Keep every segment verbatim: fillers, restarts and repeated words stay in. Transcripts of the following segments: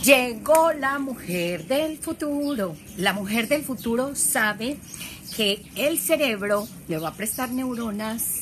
Llegó la mujer del futuro. La mujer del futuro sabe que el cerebro le va a prestar neuronas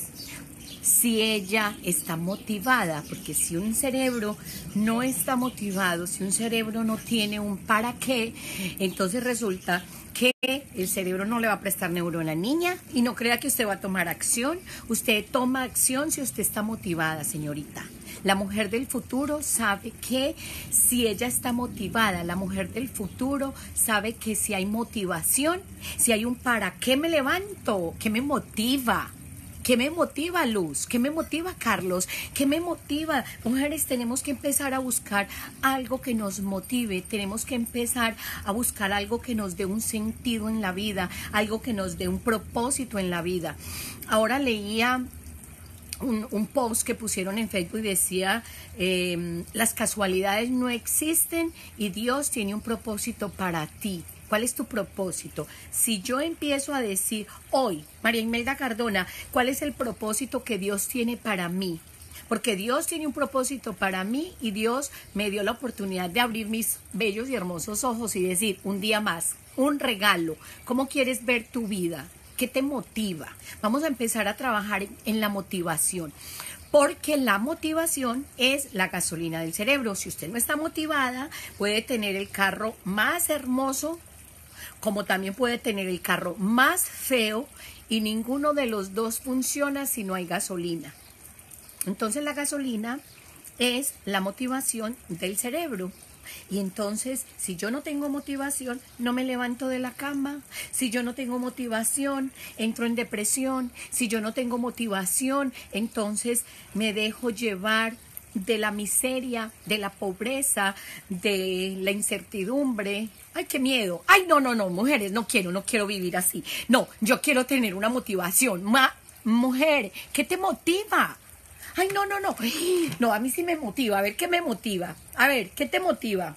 si ella está motivada, porque si un cerebro no está motivado, si un cerebro no tiene un para qué, entonces resulta que el cerebro no le va a prestar neurona. Niña, y no crea que usted va a tomar acción. Usted toma acción si usted está motivada, señorita. La mujer del futuro sabe que si ella está motivada, la mujer del futuro sabe que si hay motivación, si hay un para qué me levanto, qué me motiva. ¿Qué me motiva, Luz? ¿Qué me motiva, Carlos? ¿Qué me motiva? Mujeres, tenemos que empezar a buscar algo que nos motive. Tenemos que empezar a buscar algo que nos dé un sentido en la vida, algo que nos dé un propósito en la vida. Ahora leía un, un post que pusieron en Facebook y decía, eh, las casualidades no existen y Dios tiene un propósito para ti. ¿Cuál es tu propósito? Si yo empiezo a decir hoy, María Imelda Cardona, ¿cuál es el propósito que Dios tiene para mí? Porque Dios tiene un propósito para mí y Dios me dio la oportunidad de abrir mis bellos y hermosos ojos y decir, un día más, un regalo. ¿Cómo quieres ver tu vida? ¿Qué te motiva? Vamos a empezar a trabajar en la motivación. Porque la motivación es la gasolina del cerebro. Si usted no está motivada, puede tener el carro más hermoso, como también puede tener el carro más feo, y ninguno de los dos funciona si no hay gasolina. Entonces la gasolina es la motivación del cerebro. Y entonces, si yo no tengo motivación, no me levanto de la cama. Si yo no tengo motivación, entro en depresión. Si yo no tengo motivación, entonces me dejo llevar de la miseria, de la pobreza, de la incertidumbre. ¡Ay, qué miedo! ¡Ay, no, no, no, mujeres, no quiero, no quiero vivir así! No, yo quiero tener una motivación. Ma, mujer, ¿qué te motiva? Ay, no, no, no. No, a mí sí me motiva. A ver, ¿qué me motiva? A ver, ¿qué te motiva?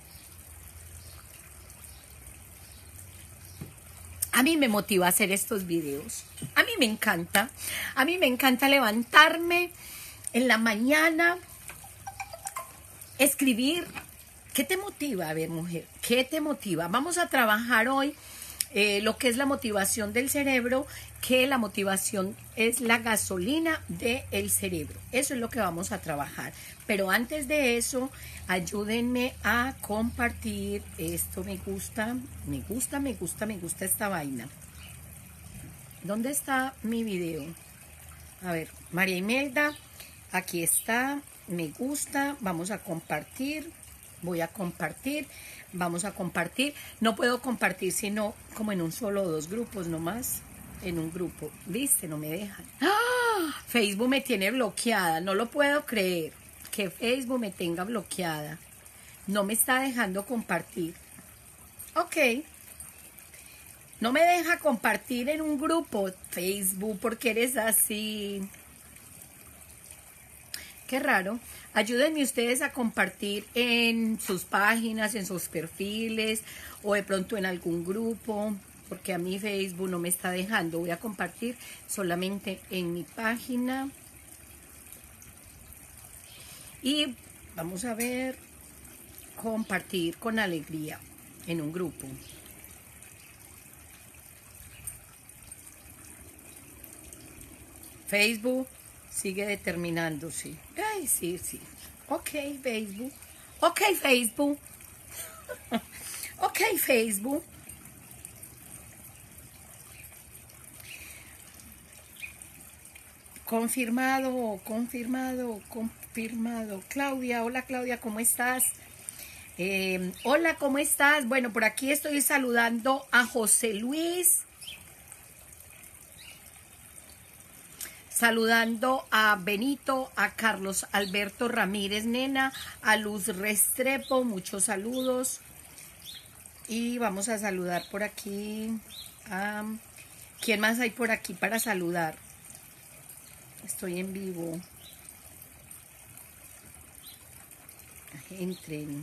A mí me motiva hacer estos videos. A mí me encanta. A mí me encanta levantarme en la mañana, escribir. ¿Qué te motiva? A ver, mujer, ¿qué te motiva? Vamos a trabajar hoy eh, lo que es la motivación del cerebro, que la motivación es la gasolina del cerebro. Eso es lo que vamos a trabajar. Pero antes de eso, ayúdenme a compartir. Esto me gusta, me gusta, me gusta, me gusta esta vaina. ¿Dónde está mi video? A ver, María Imelda, aquí está, me gusta, vamos a compartir. Voy a compartir, vamos a compartir. No puedo compartir sino como en un solo o dos grupos nomás. En un grupo, ¿viste? No me dejan. ¡Ah! Facebook me tiene bloqueada, no lo puedo creer. Que Facebook me tenga bloqueada. No me está dejando compartir. Ok. No me deja compartir en un grupo. Facebook, ¿por qué eres así? Qué raro. Ayúdenme ustedes a compartir en sus páginas, en sus perfiles o de pronto en algún grupo, porque a mí Facebook no me está dejando. Voy a compartir solamente en mi página. Y vamos a ver, compartir con alegría en un grupo. Facebook sigue determinándose. Ay, sí, sí. Ok, Facebook. Ok, Facebook. Ok, Facebook. Confirmado, confirmado, confirmado. Claudia, hola Claudia, ¿cómo estás? Eh, hola, ¿cómo estás? Bueno, por aquí estoy saludando a José Luis. Saludando a Benito, a Carlos Alberto Ramírez Nena, a Luz Restrepo, muchos saludos. Y vamos a saludar por aquí a... ¿Quién más hay por aquí para saludar? Estoy en vivo. Entren.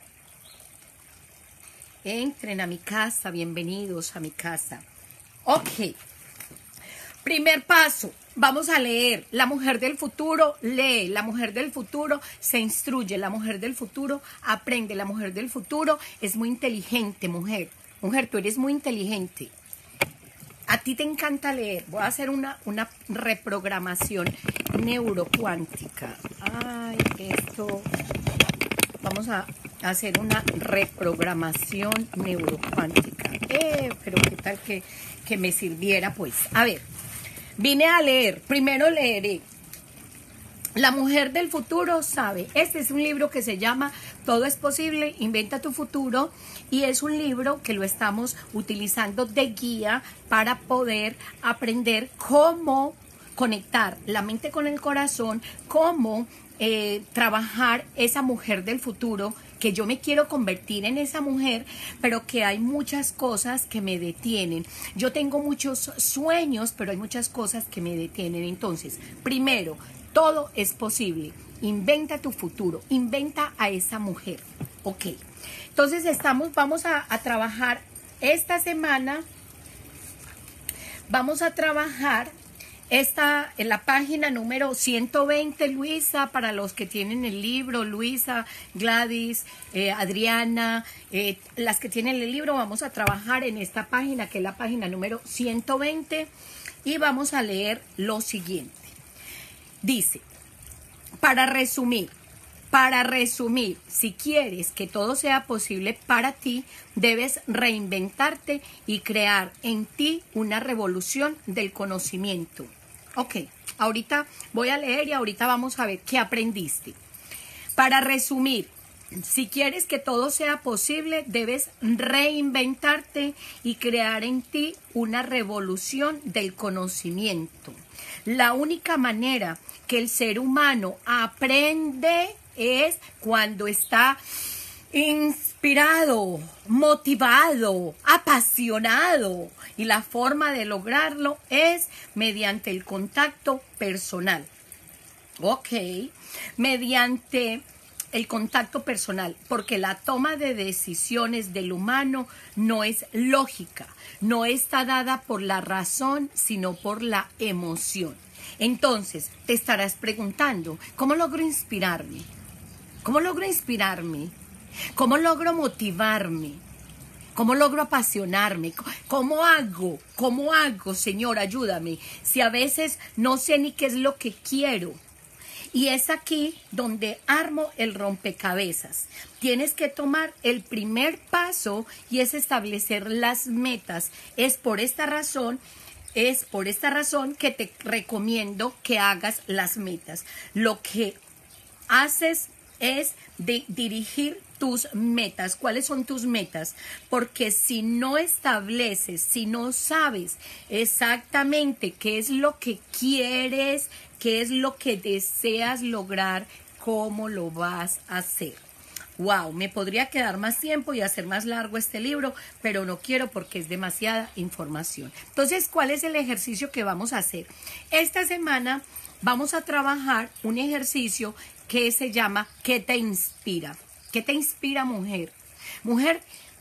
Entren a mi casa, bienvenidos a mi casa. Ok. Primer paso. Vamos a leer. La mujer del futuro lee. La mujer del futuro se instruye. La mujer del futuro aprende. La mujer del futuro es muy inteligente, mujer. Mujer, tú eres muy inteligente. A ti te encanta leer. Voy a hacer una, una reprogramación neurocuántica. Ay, esto... Vamos a hacer una reprogramación neurocuántica. Eh, pero qué tal que, que me sirviera, pues. A ver, vine a leer. Primero leeré. La mujer del futuro sabe. Este es un libro que se llama Todo es posible, inventa tu futuro. Y es un libro que lo estamos utilizando de guía para poder aprender cómo conectar la mente con el corazón, cómo eh, trabajar esa mujer del futuro, que yo me quiero convertir en esa mujer, pero que hay muchas cosas que me detienen. Yo tengo muchos sueños, pero hay muchas cosas que me detienen. Entonces, primero, todo es posible. Inventa tu futuro, inventa a esa mujer. Ok. Entonces estamos, vamos a, a trabajar esta semana, vamos a trabajar esta, en la página número ciento veinte, Luisa, para los que tienen el libro, Luisa, Gladys, eh, Adriana, eh, las que tienen el libro, vamos a trabajar en esta página, que es la página número ciento veinte, y vamos a leer lo siguiente. Dice, para resumir, Para resumir, si quieres que todo sea posible para ti, debes reinventarte y crear en ti una revolución del conocimiento. Ok, ahorita voy a leer y ahorita vamos a ver qué aprendiste. Para resumir, si quieres que todo sea posible, debes reinventarte y crear en ti una revolución del conocimiento. La única manera que el ser humano aprende es cuando está inspirado, motivado, apasionado. Y la forma de lograrlo es mediante el contacto personal. Ok, mediante el contacto personal, porque la toma de decisiones del humano no es lógica, no está dada por la razón, sino por la emoción. Entonces, te estarás preguntando, ¿cómo logro inspirarme? ¿Cómo logro inspirarme? ¿Cómo logro motivarme? ¿Cómo logro apasionarme? ¿Cómo hago? ¿Cómo hago, Señor? Ayúdame. Si a veces no sé ni qué es lo que quiero. Y es aquí donde armo el rompecabezas. Tienes que tomar el primer paso y es establecer las metas. Es por esta razón, es por esta razón que te recomiendo que hagas las metas. Lo que haces es de dirigir tus metas. ¿Cuáles son tus metas? Porque si no estableces, si no sabes exactamente qué es lo que quieres, qué es lo que deseas lograr, ¿cómo lo vas a hacer? Wow, me podría quedar más tiempo y hacer más largo este libro, pero no quiero porque es demasiada información. Entonces, ¿cuál es el ejercicio que vamos a hacer? Esta semana vamos a trabajar un ejercicio que se llama ¿qué te inspira? ¿Qué te inspira, mujer? Mujer,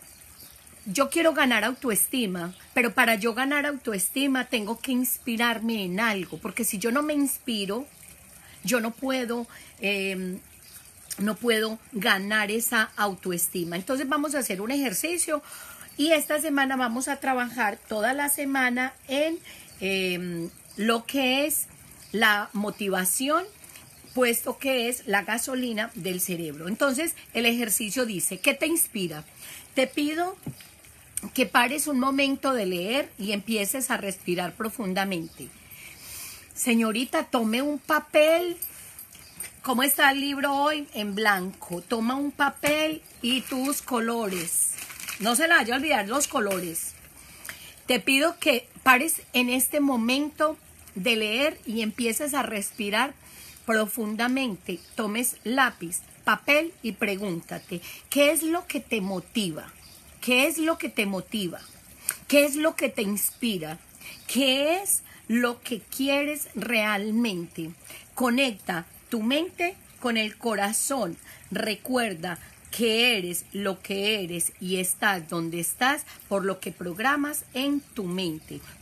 yo quiero ganar autoestima, pero para yo ganar autoestima tengo que inspirarme en algo, porque si yo no me inspiro, yo no puedo, eh, no puedo ganar esa autoestima. Entonces vamos a hacer un ejercicio y esta semana vamos a trabajar toda la semana en eh, lo que es la motivación, puesto que es la gasolina del cerebro. Entonces, el ejercicio dice, ¿qué te inspira? Te pido que pares un momento de leer y empieces a respirar profundamente. Señorita, tome un papel. ¿Cómo está el libro hoy? En blanco. Toma un papel y tus colores. No se le vaya a olvidar los colores. Te pido que pares en este momento de leer y empieces a respirar profundamente. Tomes lápiz, papel y pregúntate, ¿qué es lo que te motiva? ¿Qué es lo que te motiva? ¿Qué es lo que te inspira? ¿Qué es lo que quieres realmente? Conecta tu mente con el corazón. Recuerda que eres lo que eres y estás donde estás por lo que programas en tu mente.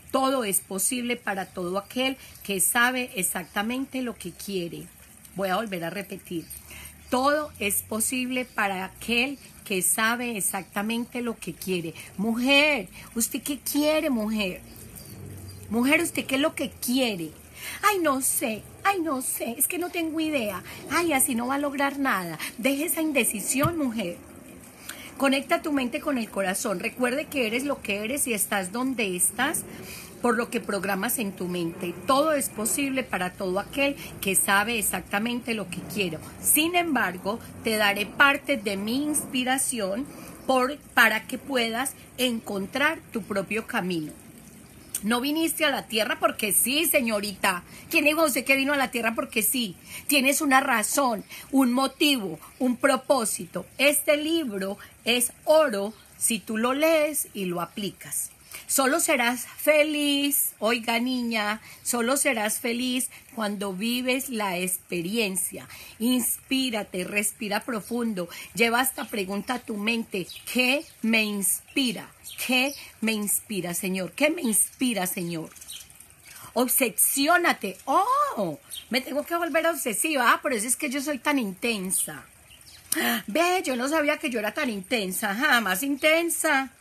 Todo es posible para todo aquel que sabe exactamente lo que quiere. Voy a volver a repetir. Todo es posible para aquel que sabe exactamente lo que quiere. Mujer, ¿usted qué quiere, mujer? Mujer, ¿usted qué es lo que quiere? Ay, no sé, ay, no sé, es que no tengo idea. Ay, así no va a lograr nada. Deje esa indecisión, mujer. Conecta tu mente con el corazón. Recuerde que eres lo que eres y estás donde estás por lo que programas en tu mente. Todo es posible para todo aquel que sabe exactamente lo que quiero. Sin embargo, te daré parte de mi inspiración por, para que puedas encontrar tu propio camino. No viniste a la tierra porque sí, señorita. ¿Quién dijo usted que vino a la tierra porque sí? Tienes una razón, un motivo, un propósito. Este libro es oro si tú lo lees y lo aplicas. Solo serás feliz, oiga niña, solo serás feliz cuando vives la experiencia. Inspírate, respira profundo, lleva esta pregunta a tu mente. ¿Qué me inspira? ¿Qué me inspira, Señor? ¿Qué me inspira, Señor? Obsesiónate. Oh, me tengo que volver obsesiva. Ah, por eso es que yo soy tan intensa. Ve, yo no sabía que yo era tan intensa, jamás intensa.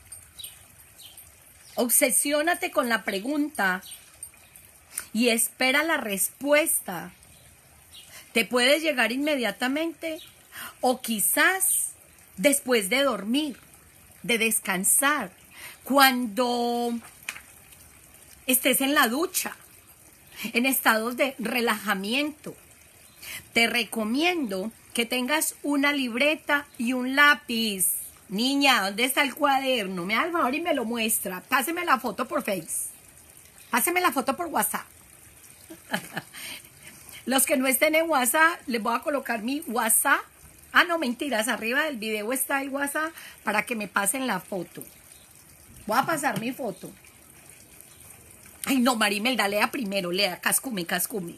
Obsesiónate con la pregunta y espera la respuesta. Te puede llegar inmediatamente o quizás después de dormir, de descansar, cuando estés en la ducha, en estados de relajamiento. Te recomiendo que tengas una libreta y un lápiz. Niña, ¿dónde está el cuaderno? Me da el favor y me lo muestra. Páseme la foto por Face. Páseme la foto por WhatsApp. Los que no estén en WhatsApp, les voy a colocar mi WhatsApp. Ah, no, mentiras. Arriba del video está el WhatsApp para que me pasen la foto. Voy a pasar mi foto. Ay, no, Marimelda, lea primero. Lea, cascume, cascume.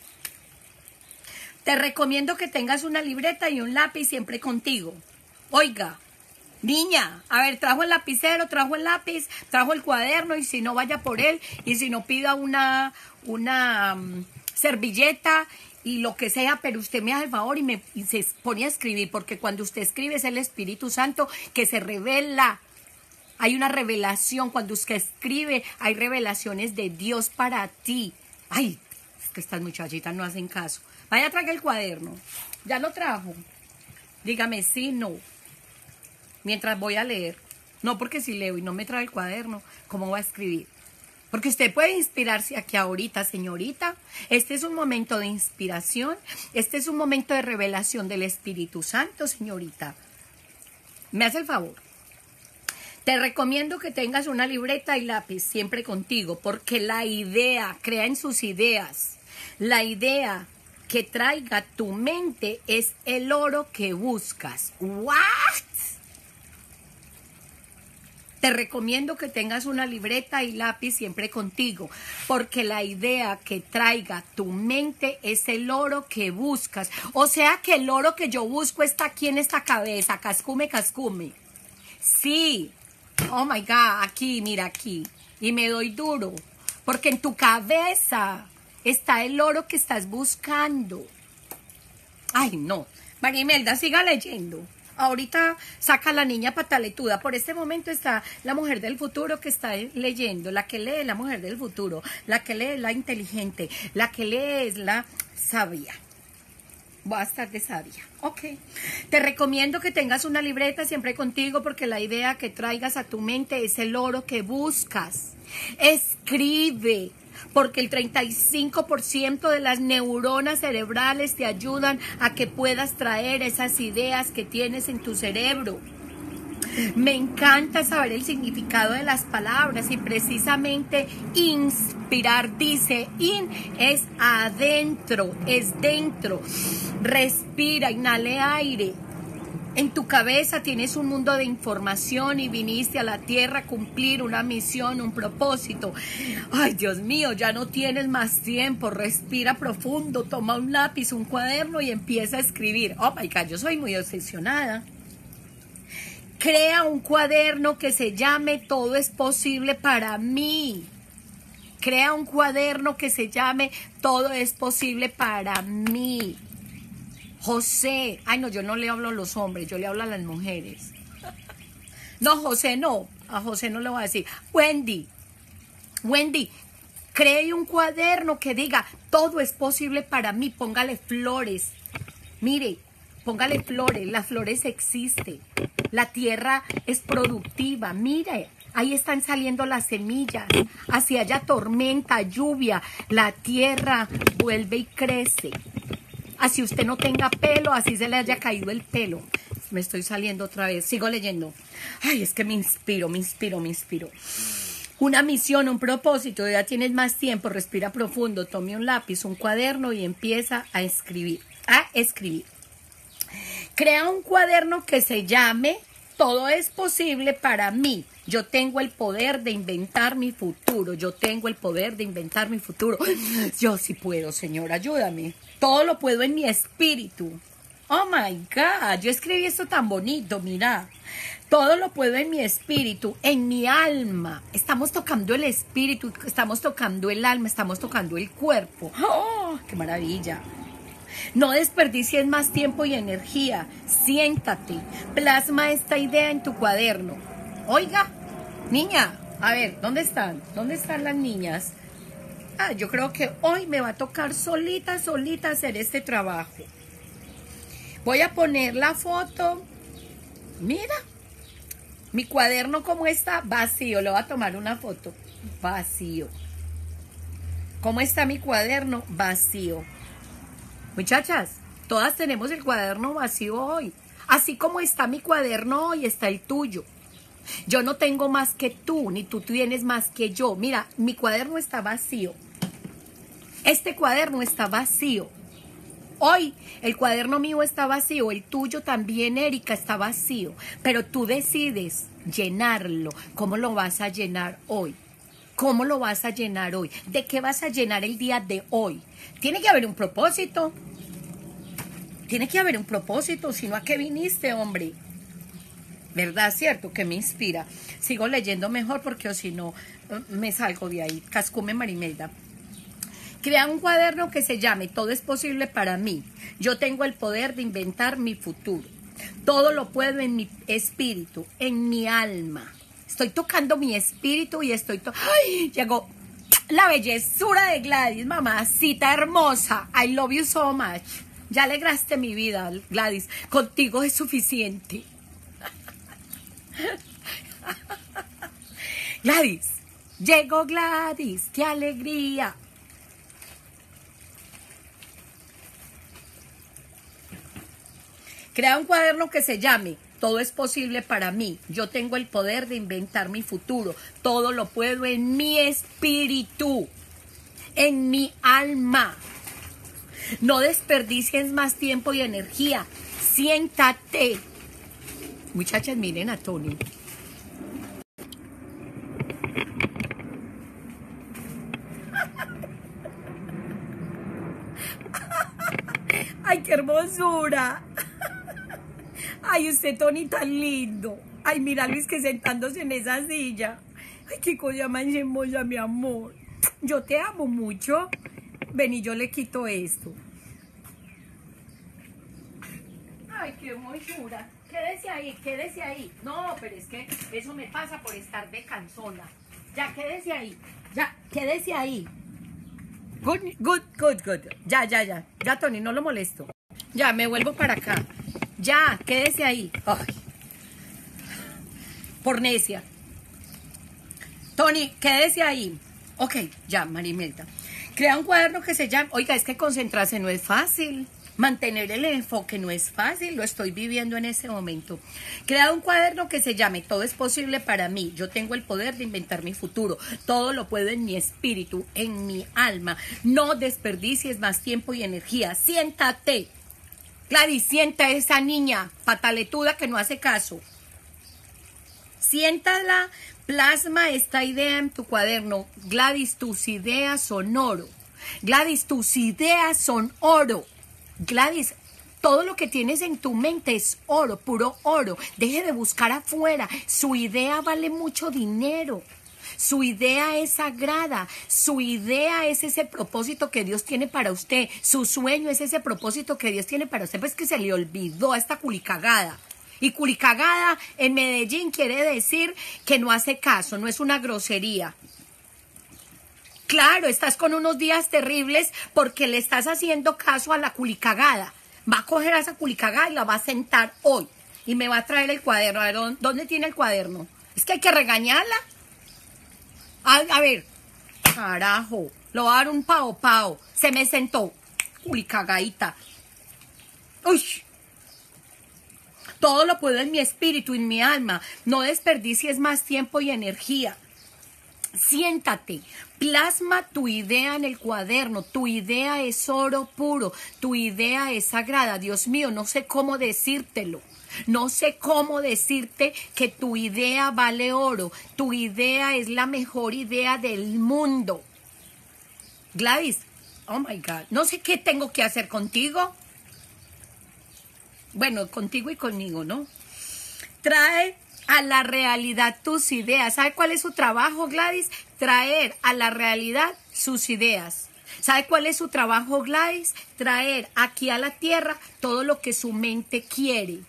Te recomiendo que tengas una libreta y un lápiz siempre contigo. Oiga. Niña, a ver, trajo el lapicero, trajo el lápiz, trajo el cuaderno y si no vaya por él y si no pida una, una um, servilleta y lo que sea, pero usted me hace el favor y, me, y se pone a escribir porque cuando usted escribe es el Espíritu Santo que se revela. Hay una revelación, cuando usted escribe hay revelaciones de Dios para ti. Ay, es que estas muchachitas no hacen caso. Vaya, traiga el cuaderno. ¿Ya lo trajo? Dígame sí, no. Mientras voy a leer. No, porque si leo y no me trae el cuaderno, ¿cómo voy a escribir? Porque usted puede inspirarse aquí ahorita, señorita. Este es un momento de inspiración. Este es un momento de revelación del Espíritu Santo, señorita. ¿Me hace el favor? Te recomiendo que tengas una libreta y lápiz siempre contigo, porque la idea, crea en sus ideas. La idea que traiga tu mente es el oro que buscas. ¿What? Te recomiendo que tengas una libreta y lápiz siempre contigo, porque la idea que traiga tu mente es el oro que buscas. O sea que el oro que yo busco está aquí en esta cabeza, cascume, cascume. Sí, oh my God, aquí, mira aquí. Y me doy duro, porque en tu cabeza está el oro que estás buscando. Ay, no. María Imelda, siga leyendo. Ahorita saca la niña pataletuda. Por este momento está la mujer del futuro que está leyendo. La que lee es la mujer del futuro. La que lee es la inteligente. La que lee es la sabia. Voy a estar de sabia. Ok. Te recomiendo que tengas una libreta siempre contigo porque la idea que traigas a tu mente es el oro que buscas. Escribe. Porque el treinta y cinco por ciento de las neuronas cerebrales te ayudan a que puedas traer esas ideas que tienes en tu cerebro. Me encanta saber el significado de las palabras y precisamente inspirar, dice, in es adentro, es dentro. Respira, inhale aire. En tu cabeza tienes un mundo de información y viniste a la tierra a cumplir una misión, un propósito. Ay, Dios mío, ya no tienes más tiempo. Respira profundo, toma un lápiz, un cuaderno y empieza a escribir. Oh my God, yo soy muy obsesionada. Crea un cuaderno que se llame Todo es posible para mí. Crea un cuaderno que se llame Todo es posible para mí. José, ay no, yo no le hablo a los hombres, yo le hablo a las mujeres. No, José no, a José no le voy a decir. Wendy, Wendy, cree un cuaderno que diga todo es posible para mí, póngale flores. Mire, póngale flores, las flores existen. La tierra es productiva, mire, ahí están saliendo las semillas. Así haya tormenta, lluvia, la tierra vuelve y crece. Así usted no tenga pelo, así se le haya caído el pelo. Me estoy saliendo otra vez, sigo leyendo. Ay, es que me inspiro, me inspiro, me inspiro. Una misión, un propósito, ya tienes más tiempo, respira profundo, tome un lápiz, un cuaderno y empieza a escribir, a escribir. Crea un cuaderno que se llame Todo es posible para mí. Yo tengo el poder de inventar mi futuro. Yo tengo el poder de inventar mi futuro. Yo sí puedo, Señor, ayúdame. Todo lo puedo en mi espíritu. Oh my God, yo escribí esto tan bonito, mira. Todo lo puedo en mi espíritu, en mi alma. Estamos tocando el espíritu, estamos tocando el alma, estamos tocando el cuerpo. ¡Oh, qué maravilla! No desperdicies más tiempo y energía. Siéntate, plasma esta idea en tu cuaderno. Oiga, niña, a ver, ¿dónde están? ¿Dónde están las niñas? Ah, yo creo que hoy me va a tocar solita, solita hacer este trabajo. Voy a poner la foto. Mira, mi cuaderno cómo está, vacío. Le voy a tomar una foto. Vacío. ¿Cómo está mi cuaderno? Vacío. Muchachas, todas tenemos el cuaderno vacío hoy. Así como está mi cuaderno hoy, está el tuyo. Yo no tengo más que tú, ni tú tienes más que yo. Mira, mi cuaderno está vacío. Este cuaderno está vacío. Hoy el cuaderno mío está vacío, el tuyo también, Erika, está vacío. Pero tú decides llenarlo. ¿Cómo lo vas a llenar hoy? ¿Cómo lo vas a llenar hoy? ¿De qué vas a llenar el día de hoy? Tiene que haber un propósito. Tiene que haber un propósito, si no, ¿a qué viniste, hombre? ¿Verdad? ¿Cierto? Que me inspira. Sigo leyendo mejor porque o si no, me salgo de ahí. Cascume Marimelda. Crea un cuaderno que se llame Todo es posible para mí. Yo tengo el poder de inventar mi futuro. Todo lo puedo en mi espíritu, en mi alma. Estoy tocando mi espíritu y estoy... To ¡Ay! Llegó la bellezura de Gladys, mamacita hermosa. I love you so much. Ya alegraste mi vida, Gladys. Contigo es suficiente. Gladys, llegó Gladys. ¡Qué alegría! Crea un cuaderno que se llame Todo es posible para mí. Yo tengo el poder de inventar mi futuro. Todo lo puedo en mi espíritu, en mi alma. No desperdicies más tiempo y energía. Siéntate. Muchachas, miren a Tony. ¡Ay, qué hermosura! Ay, usted, Tony, tan lindo. Ay, mira Luis que sentándose en esa silla. Ay, qué cosa más hermosa, mi amor. Yo te amo mucho. Ven y yo le quito esto. Ay, qué hermosura. Quédese ahí, quédese ahí. No, pero es que eso me pasa por estar de cansona. Ya, quédese ahí. Ya, quédese ahí. Good, good, good, good. Ya, ya, ya. Ya, Tony, no lo molesto. Ya, me vuelvo para acá. Ya, quédese ahí. Ay. Por necia. Tony, quédese ahí. Ok, ya, Marimelda. Crea un cuaderno que se llame... Oiga, es que concentrarse no es fácil. Mantener el enfoque no es fácil. Lo estoy viviendo en ese momento. Crea un cuaderno que se llame Todo es posible para mí. Yo tengo el poder de inventar mi futuro. Todo lo puedo en mi espíritu, en mi alma. No desperdicies más tiempo y energía. Siéntate. Gladys, sienta a esa niña pataletuda que no hace caso. Siéntala, plasma esta idea en tu cuaderno. Gladys, tus ideas son oro. Gladys, tus ideas son oro. Gladys, todo lo que tienes en tu mente es oro, puro oro. Deje de buscar afuera. Su idea vale mucho dinero. Su idea es sagrada. Su idea es ese propósito que Dios tiene para usted. Su sueño es ese propósito que Dios tiene para usted. Pues que se le olvidó a esta culicagada. Y culicagada en Medellín quiere decir que no hace caso, no es una grosería. Claro, estás con unos días terribles porque le estás haciendo caso a la culicagada. Va a coger a esa culicagada y la va a sentar hoy. Y me va a traer el cuaderno. A ver, ¿dónde tiene el cuaderno? Es que hay que regañarla. A, a ver, carajo, lo va a dar un pao pao. Se me sentó. Culicagadita. Uy. Todo lo puedo en mi espíritu, en mi alma. No desperdicies más tiempo y energía. Siéntate, plasma tu idea en el cuaderno. Tu idea es oro puro, tu idea es sagrada. Dios mío, no sé cómo decírtelo. No sé cómo decirte que tu idea vale oro. Tu idea es la mejor idea del mundo. Gladys, oh my God, no sé qué tengo que hacer contigo. Bueno, contigo y conmigo, ¿no? Trae a la realidad tus ideas. ¿Sabe cuál es su trabajo, Gladys? Traer a la realidad sus ideas. ¿Sabe cuál es su trabajo, Gladys? Traer aquí a la tierra todo lo que su mente quiere.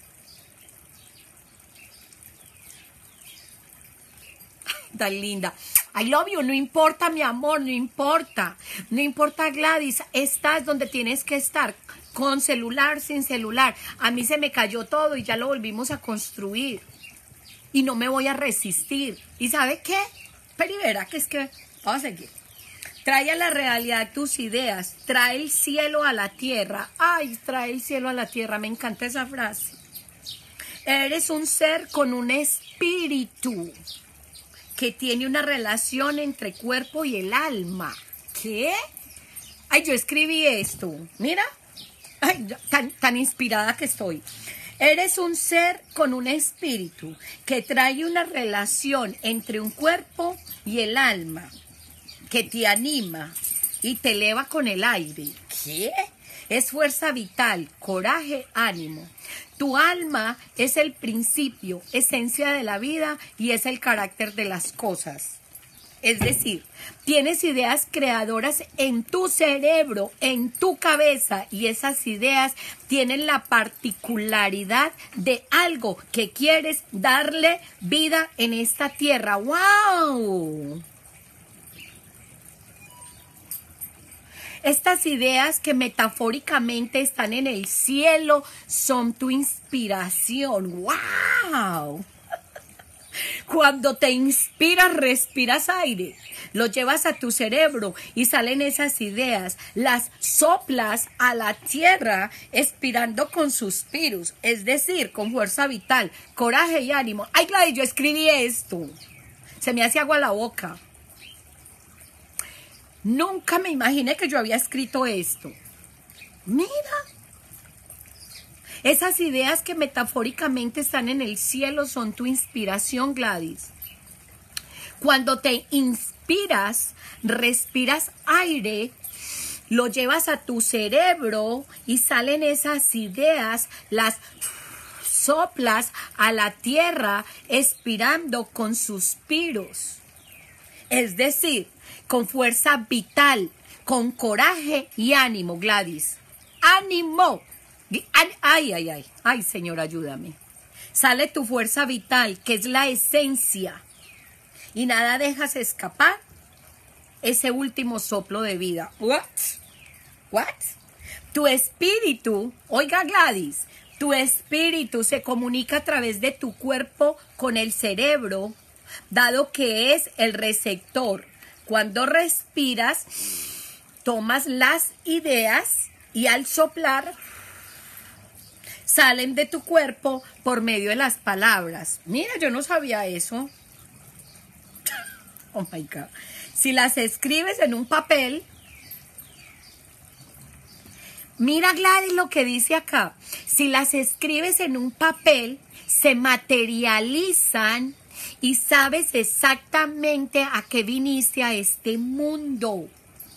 Tan linda. I love you. No importa, mi amor, no importa. No importa, Gladys. Estás donde tienes que estar. Con celular, sin celular. A mí se me cayó todo y ya lo volvimos a construir. Y no me voy a resistir. ¿Y sabe qué? Pero verá que es que... Vamos a seguir. Trae a la realidad tus ideas. Trae el cielo a la tierra. Ay, trae el cielo a la tierra. Me encanta esa frase. Eres un ser con un espíritu que tiene una relación entre cuerpo y el alma. ¿Qué? Ay, yo escribí esto. Mira. Ay, tan, tan inspirada que estoy. Eres un ser con un espíritu que trae una relación entre un cuerpo y el alma, que te anima y te eleva con el aire. ¿Qué? Es fuerza vital, coraje, ánimo. Tu alma es el principio, esencia de la vida y es el carácter de las cosas. Es decir, tienes ideas creadoras en tu cerebro, en tu cabeza, y esas ideas tienen la particularidad de algo que quieres darle vida en esta tierra. ¡Wow! Estas ideas que metafóricamente están en el cielo son tu inspiración. ¡Wow! Cuando te inspiras, respiras aire, lo llevas a tu cerebro y salen esas ideas, las soplas a la tierra expirando con suspiros, es decir, con fuerza vital, coraje y ánimo. Ay, Gladys, yo escribí esto, se me hace agua la boca. Nunca me imaginé que yo había escrito esto. Mira. Esas ideas que metafóricamente están en el cielo son tu inspiración, Gladys. Cuando te inspiras, respiras aire, lo llevas a tu cerebro y salen esas ideas, las soplas a la tierra, expirando con suspiros. Es decir, con fuerza vital, con coraje y ánimo, Gladys. ¡Ánimo! Ay, ay, ay, ay, Señor, ayúdame. Sale tu fuerza vital, que es la esencia, y nada dejas escapar ese último soplo de vida. What? What? Tu espíritu, oiga, Gladys, tu espíritu se comunica a través de tu cuerpo con el cerebro, dado que es el receptor. Cuando respiras, tomas las ideas y al soplar salen de tu cuerpo por medio de las palabras. Mira, yo no sabía eso. Oh my God. Si las escribes en un papel, mira, Gladys, lo que dice acá. Si las escribes en un papel, se materializan y sabes exactamente a qué viniste a este mundo.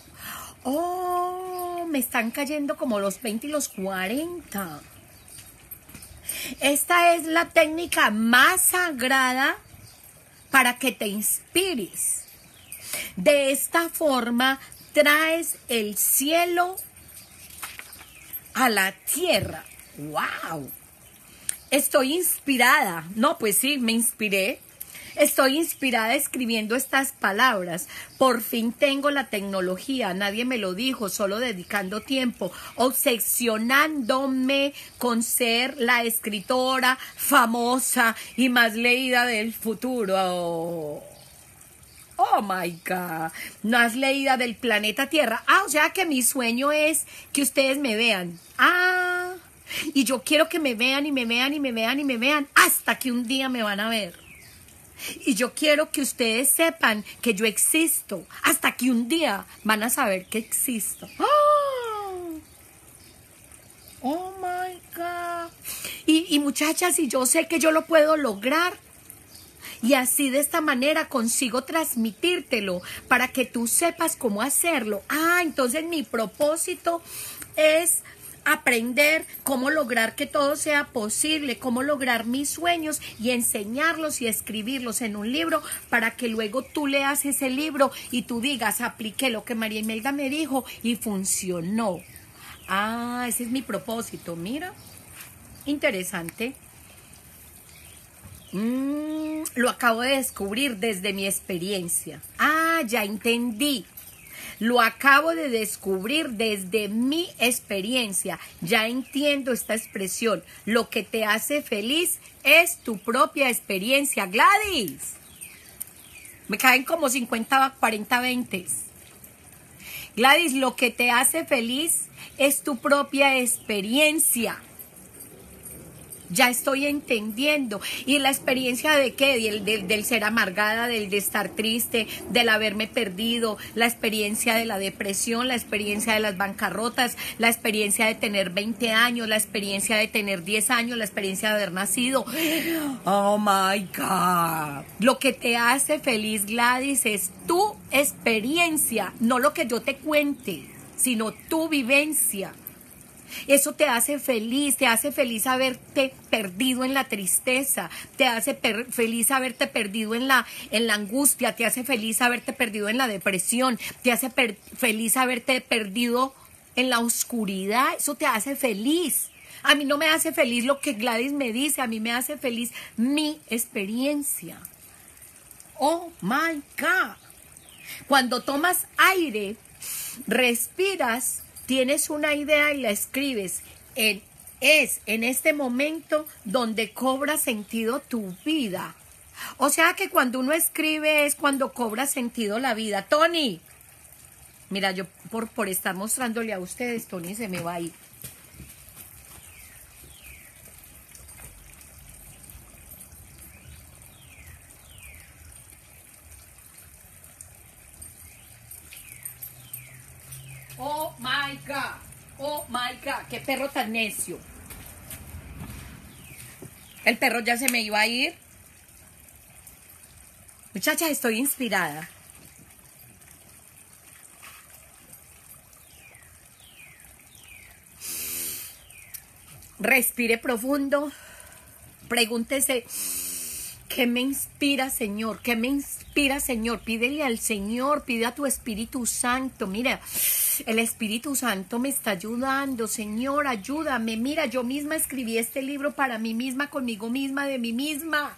Oh, me están cayendo como los veinte y los cuarenta. Esta es la técnica más sagrada para que te inspires. De esta forma traes el cielo a la tierra. ¡Wow! Estoy inspirada. No, pues sí, me inspiré. Estoy inspirada escribiendo estas palabras. Por fin tengo la tecnología. Nadie me lo dijo, solo dedicando tiempo, obsesionándome con ser la escritora famosa y más leída del futuro. Oh, oh my God. Más leída del planeta Tierra. Ah, o sea que mi sueño es que ustedes me vean. Ah, y yo quiero que me vean y me vean y me vean y me vean hasta que un día me van a ver. Y yo quiero que ustedes sepan que yo existo, hasta que un día van a saber que existo. ¡Oh, oh my God! Y, y muchachas, y yo sé que yo lo puedo lograr. Y así de esta manera consigo transmitírtelo para que tú sepas cómo hacerlo. Ah, entonces mi propósito es aprender cómo lograr que todo sea posible, cómo lograr mis sueños y enseñarlos y escribirlos en un libro para que luego tú leas ese libro y tú digas, apliqué lo que María Imelda me dijo y funcionó. Ah, ese es mi propósito, mira, interesante. Mm, lo acabo de descubrir desde mi experiencia. Ah, ya entendí. Lo acabo de descubrir desde mi experiencia. Ya entiendo esta expresión. Lo que te hace feliz es tu propia experiencia. Gladys. Me caen como cincuenta, cuarenta, veinte. Gladys, lo que te hace feliz es tu propia experiencia. Ya estoy entendiendo. ¿Y la experiencia de qué? Del, del, del ser amargada, del de estar triste, del haberme perdido, la experiencia de la depresión, la experiencia de las bancarrotas, la experiencia de tener veinte años, la experiencia de tener diez años, la experiencia de haber nacido. Oh my God. Lo que te hace feliz, Gladys, es tu experiencia, no lo que yo te cuente, sino tu vivencia. Eso te hace feliz, te hace feliz haberte perdido en la tristeza, te hace per- feliz haberte perdido en la, en la angustia, te hace feliz haberte perdido en la depresión, te hace per- feliz haberte perdido en la oscuridad, eso te hace feliz. A mí no me hace feliz lo que Gladys me dice, a mí me hace feliz mi experiencia. Oh my God. Cuando tomas aire, respiras, tienes una idea y la escribes. En, es en este momento donde cobra sentido tu vida. O sea que cuando uno escribe es cuando cobra sentido la vida. Tony, mira, yo por, por estar mostrándole a ustedes, Tony se me va a ir. Oh my God, oh my God, qué perro tan necio. El perro ya se me iba a ir. Muchachas, estoy inspirada. Respire profundo. Pregúntese, ¿qué me inspira, Señor? ¿Qué me inspira, Señor? Pídele al Señor, pide a tu Espíritu Santo. Mira, el Espíritu Santo me está ayudando. Señor, ayúdame. Mira, yo misma escribí este libro para mí misma, conmigo misma, de mí misma.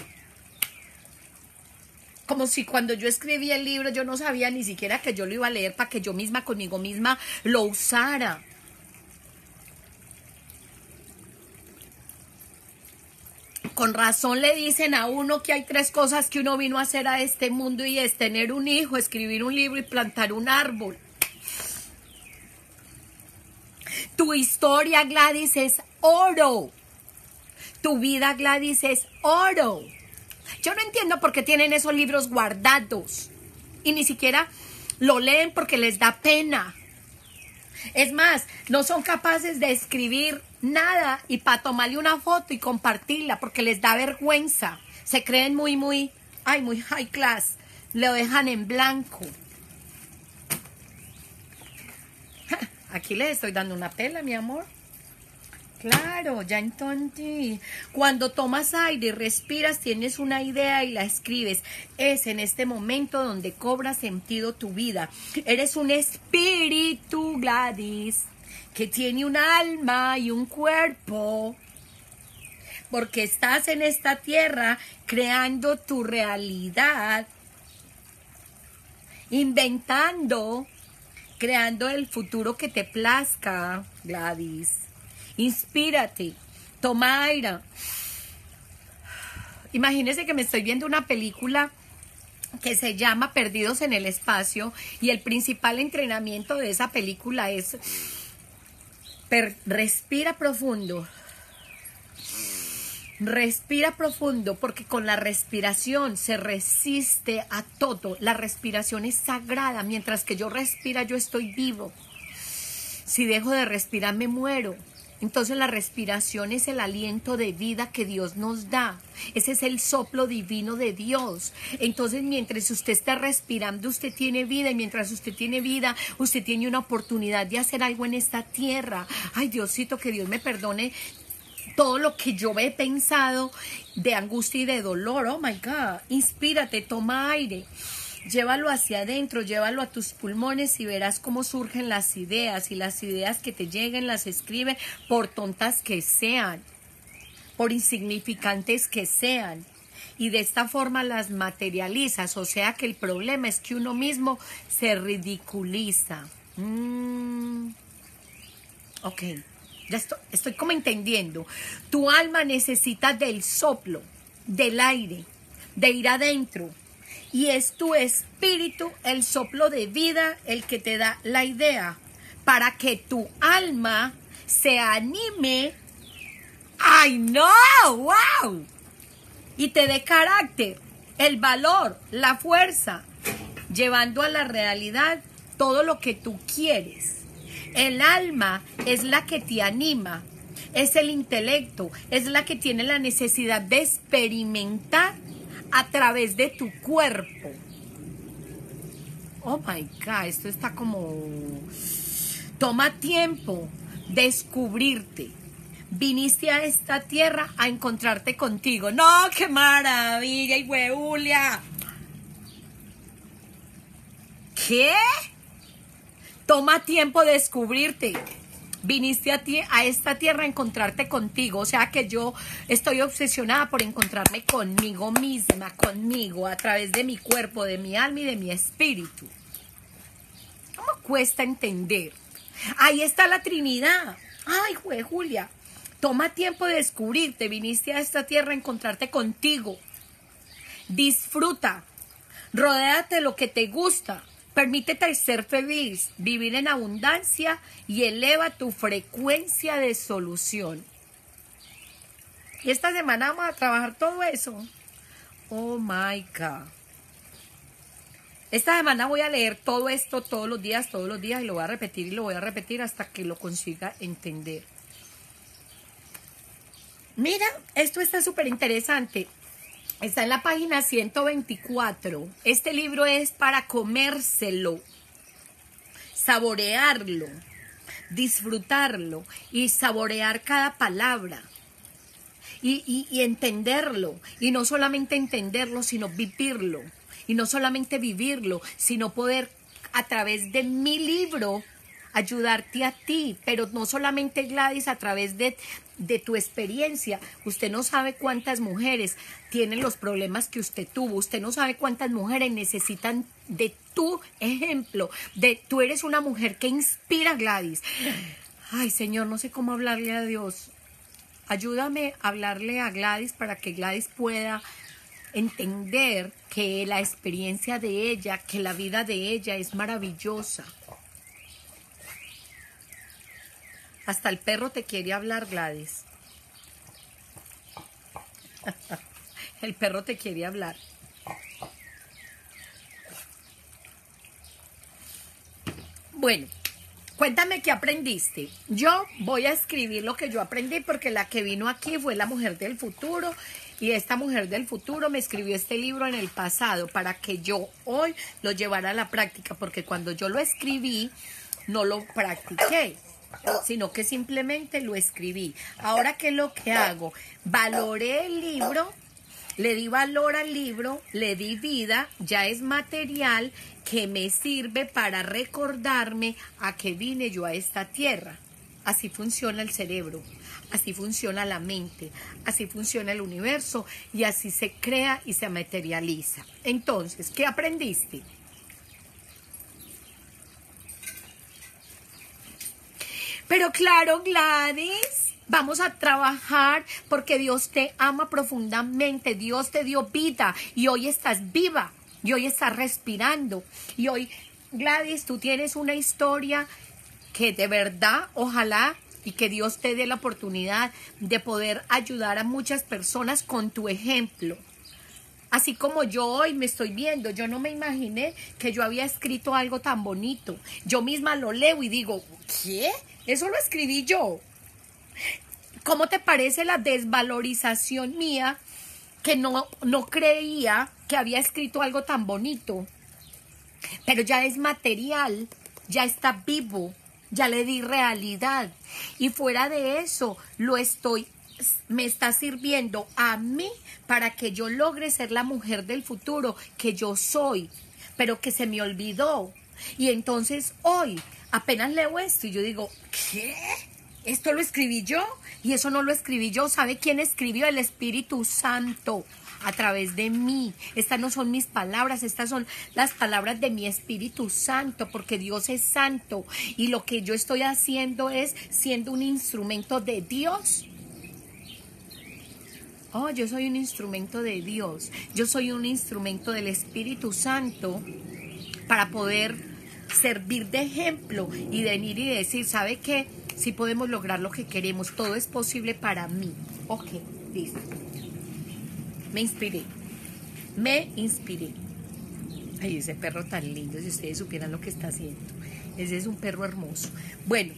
Como si cuando yo escribí el libro yo no sabía ni siquiera que yo lo iba a leer para que yo misma, conmigo misma, lo usara. Con razón le dicen a uno que hay tres cosas que uno vino a hacer a este mundo y es tener un hijo, escribir un libro y plantar un árbol. Tu historia, Gladys, es oro. Tu vida, Gladys, es oro. Yo no entiendo por qué tienen esos libros guardados y ni siquiera lo leen porque les da pena. Es más, no son capaces de escribir nada y para tomarle una foto y compartirla porque les da vergüenza. Se creen muy, muy, ay, muy high class. Lo dejan en blanco. Aquí les estoy dando una pela, mi amor. Claro, ya entendí. Cuando tomas aire y respiras, tienes una idea y la escribes. Es en este momento donde cobra sentido tu vida. Eres un espíritu, Gladys, que tiene un alma y un cuerpo. Porque estás en esta tierra creando tu realidad, inventando, creando el futuro que te plazca, Gladys. Inspírate, toma aire. Imagínense que me estoy viendo una película que se llama Perdidos en el Espacio y el principal entrenamiento de esa película es per, respira profundo. Respira profundo porque con la respiración se resiste a todo. La respiración es sagrada. Mientras que yo respira, yo estoy vivo. Si dejo de respirar, me muero. Entonces la respiración es el aliento de vida que Dios nos da. Ese es el soplo divino de Dios. Entonces mientras usted está respirando, usted tiene vida. Y mientras usted tiene vida, usted tiene una oportunidad de hacer algo en esta tierra. Ay, Diosito, que Dios me perdone todo lo que yo he pensado de angustia y de dolor. Oh my God. Inspírate, toma aire. Llévalo hacia adentro, llévalo a tus pulmones y verás cómo surgen las ideas. Y las ideas que te lleguen las escribe por tontas que sean, por insignificantes que sean. Y de esta forma las materializas. O sea que el problema es que uno mismo se ridiculiza. Mm. Ok. Ya estoy, estoy como entendiendo. Tu alma necesita del soplo, del aire, de ir adentro. Y es tu espíritu, el soplo de vida, el que te da la idea para que tu alma se anime. ¡Ay, no! ¡Wow! Y te dé carácter, el valor, la fuerza, llevando a la realidad todo lo que tú quieres. El alma es la que te anima, es el intelecto, es la que tiene la necesidad de experimentar a través de tu cuerpo. Oh my God, esto está como... Toma tiempo, descubrirte. Viniste a esta tierra a encontrarte contigo. ¡No, qué maravilla, y Julia! ¿Qué? Toma tiempo de descubrirte. Viniste a, ti, a esta tierra a encontrarte contigo. O sea que yo estoy obsesionada por encontrarme conmigo misma, conmigo, a través de mi cuerpo, de mi alma y de mi espíritu. ¿Cómo cuesta entender? Ahí está la Trinidad. Ay, jue, Julia. Toma tiempo de descubrirte. Viniste a esta tierra a encontrarte contigo. Disfruta. Rodéate de lo que te gusta. Permítete ser feliz, vivir en abundancia y eleva tu frecuencia de solución. Y esta semana vamos a trabajar todo eso. Oh my God. Esta semana voy a leer todo esto todos los días, todos los días y lo voy a repetir y lo voy a repetir hasta que lo consiga entender. Mira, esto está súper interesante. Está en la página ciento veinticuatro. Este libro es para comérselo, saborearlo, disfrutarlo y saborear cada palabra y, y, y entenderlo. Y no solamente entenderlo, sino vivirlo. Y no solamente vivirlo, sino poder a través de mi libro ayudarte a ti, pero no solamente, Gladys, a través de, de tu experiencia. Usted no sabe cuántas mujeres tienen los problemas que usted tuvo. Usted no sabe cuántas mujeres necesitan de tu ejemplo. De, tú eres una mujer que inspira, Gladys. Ay, Señor, no sé cómo hablarle a Dios. Ayúdame a hablarle a Gladys para que Gladys pueda entender que la experiencia de ella, que la vida de ella es maravillosa. Hasta el perro te quiere hablar, Gladys. El perro te quiere hablar. Bueno, cuéntame qué aprendiste. Yo voy a escribir lo que yo aprendí porque la que vino aquí fue la mujer del futuro. Y esta mujer del futuro me escribió este libro en el pasado para que yo hoy lo llevara a la práctica. Porque cuando yo lo escribí, no lo practiqué. sino que simplemente lo escribí. Ahora, ¿qué es lo que hago? Valoré el libro, le di valor al libro, le di vida, ya es material que me sirve para recordarme a qué vine yo a esta tierra. Así funciona el cerebro, así funciona la mente, así funciona el universo y así se crea y se materializa. Entonces, ¿qué aprendiste? Pero claro, Gladys, vamos a trabajar porque Dios te ama profundamente, Dios te dio vida y hoy estás viva y hoy estás respirando. Y hoy, Gladys, tú tienes una historia que de verdad, ojalá y que Dios te dé la oportunidad de poder ayudar a muchas personas con tu ejemplo. Así como yo hoy me estoy viendo, yo no me imaginé que yo había escrito algo tan bonito. Yo misma lo leo y digo, ¿qué? Eso lo escribí yo. ¿Cómo te parece la desvalorización mía que no, no creía que había escrito algo tan bonito? Pero ya es material, ya está vivo, ya le di realidad. Y fuera de eso, lo estoy, me está sirviendo a mí para que yo logre ser la mujer del futuro que yo soy, pero que se me olvidó. Y entonces hoy apenas leo esto y yo digo, ¿qué? ¿Esto lo escribí yo? Y eso no lo escribí yo. ¿Sabe quién escribió? El Espíritu Santo a través de mí. Estas no son mis palabras, estas son las palabras de mi Espíritu Santo, porque Dios es santo y lo que yo estoy haciendo es siendo un instrumento de Dios. Oh, yo soy un instrumento de Dios. Yo soy un instrumento del Espíritu Santo para poder servir de ejemplo y venir y decir, ¿sabe qué? Si podemos lograr lo que queremos, todo es posible para mí. Ok, listo. Me inspiré. Me inspiré. Ay, ese perro tan lindo, si ustedes supieran lo que está haciendo. Ese es un perro hermoso. Bueno,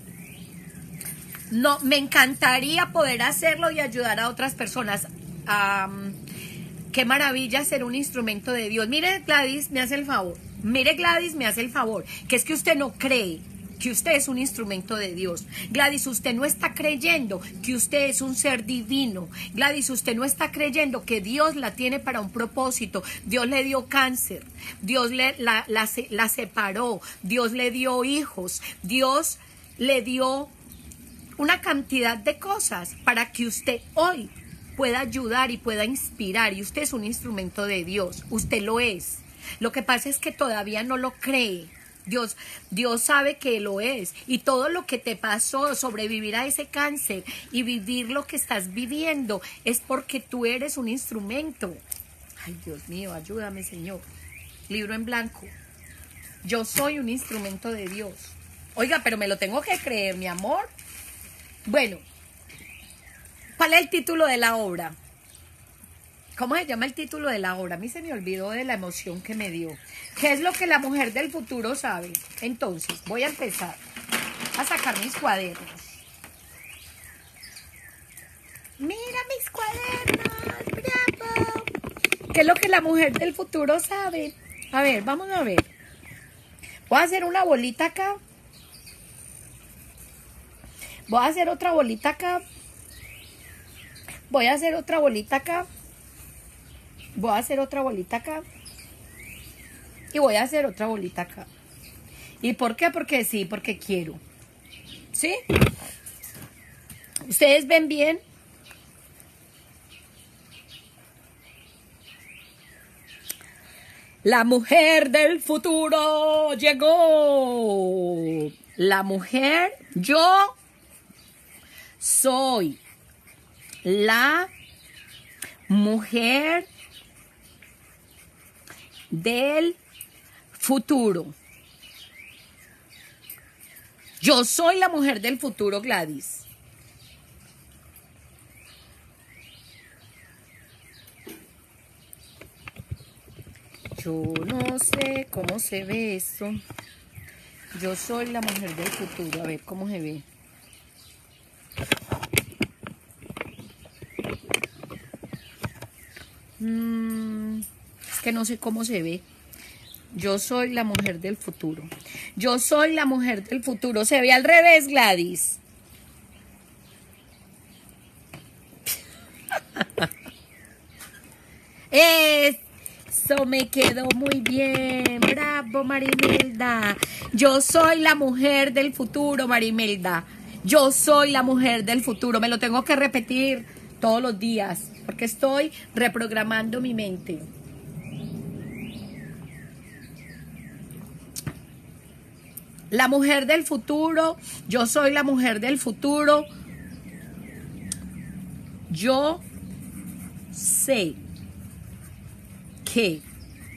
no, me encantaría poder hacerlo y ayudar a otras personas. Um, qué maravilla ser un instrumento de Dios. Mire, Gladys, me hace el favor. Mire, Gladys, me hace el favor. Que es que usted no cree que usted es un instrumento de Dios. Gladys, usted no está creyendo que usted es un ser divino. Gladys, usted no está creyendo que Dios la tiene para un propósito. Dios le dio cáncer, Dios le, la, la, la separó, Dios le dio hijos, Dios le dio una cantidad de cosas para que usted hoy pueda ayudar y pueda inspirar. Y usted es un instrumento de Dios, usted lo es. Lo que pasa es que todavía no lo cree. Dios, Dios sabe que lo es, y todo lo que te pasó, sobrevivir a ese cáncer y vivir lo que estás viviendo, es porque tú eres un instrumento. Ay, Dios mío, ayúdame, Señor. Libro en blanco. Yo soy un instrumento de Dios. Oiga, pero me lo tengo que creer, mi amor. Bueno, ¿cuál es el título de la obra? ¿Cómo se llama el título de la obra? A mí se me olvidó de la emoción que me dio. ¿Qué es lo que la mujer del futuro sabe? Entonces, voy a empezar a sacar mis cuadernos. Mira mis cuadernos, bravo. ¿Qué es lo que la mujer del futuro sabe? A ver, vamos a ver. Voy a hacer una bolita acá. Voy a hacer otra bolita acá. Voy a hacer otra bolita acá. Voy a hacer otra bolita acá. Y voy a hacer otra bolita acá. ¿Y por qué? Porque sí, porque quiero. ¿Sí? ¿Ustedes ven bien? La mujer del futuro llegó. La mujer, yo soy la mujer del futuro. Yo soy la mujer del futuro, Gladys. Yo no sé cómo se ve esto. Yo soy la mujer del futuro. A ver cómo se ve. Mm, es que no sé cómo se ve. Yo soy la mujer del futuro. Yo soy la mujer del futuro. Se ve al revés, Gladys. Eso me quedó muy bien. Bravo, Marimelda. Yo soy la mujer del futuro, Marimelda. Yo soy la mujer del futuro. Me lo tengo que repetir todos los días porque estoy reprogramando mi mente. La mujer del futuro. Yo soy la mujer del futuro. Yo sé que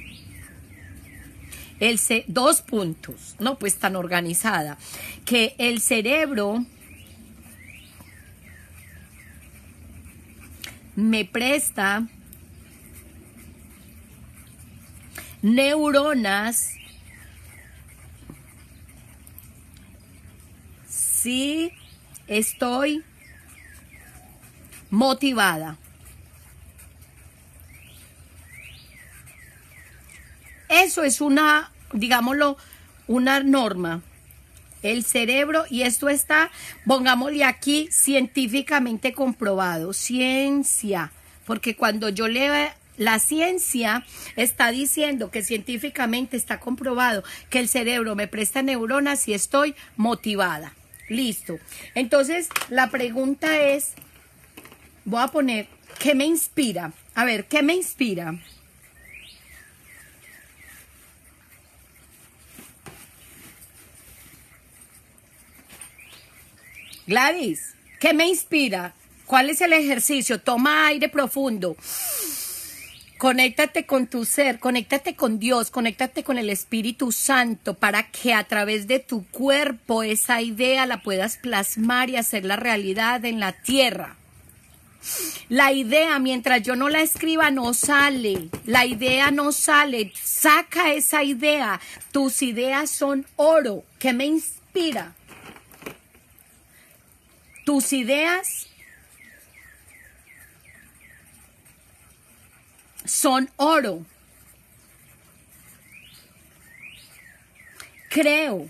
el ce dos puntos, no pues tan organizada, que el cerebro me presta neuronas si estoy motivada. Eso es una, digámoslo, una norma. El cerebro, y esto está, pongámosle aquí, científicamente comprobado. Ciencia. Porque cuando yo leo la ciencia, está diciendo que científicamente está comprobado que el cerebro me presta neuronas si estoy motivada. Listo. Entonces, la pregunta es, voy a poner, ¿qué me inspira? A ver, ¿qué me inspira? Gladys, ¿qué me inspira? ¿Cuál es el ejercicio? Toma aire profundo. Conéctate con tu ser, conéctate con Dios, conéctate con el Espíritu Santo para que a través de tu cuerpo esa idea la puedas plasmar y hacerla realidad en la tierra. La idea, mientras yo no la escriba, no sale. La idea no sale. Saca esa idea. Tus ideas son oro. ¿Qué me inspira? Tus ideas son oro. Creo.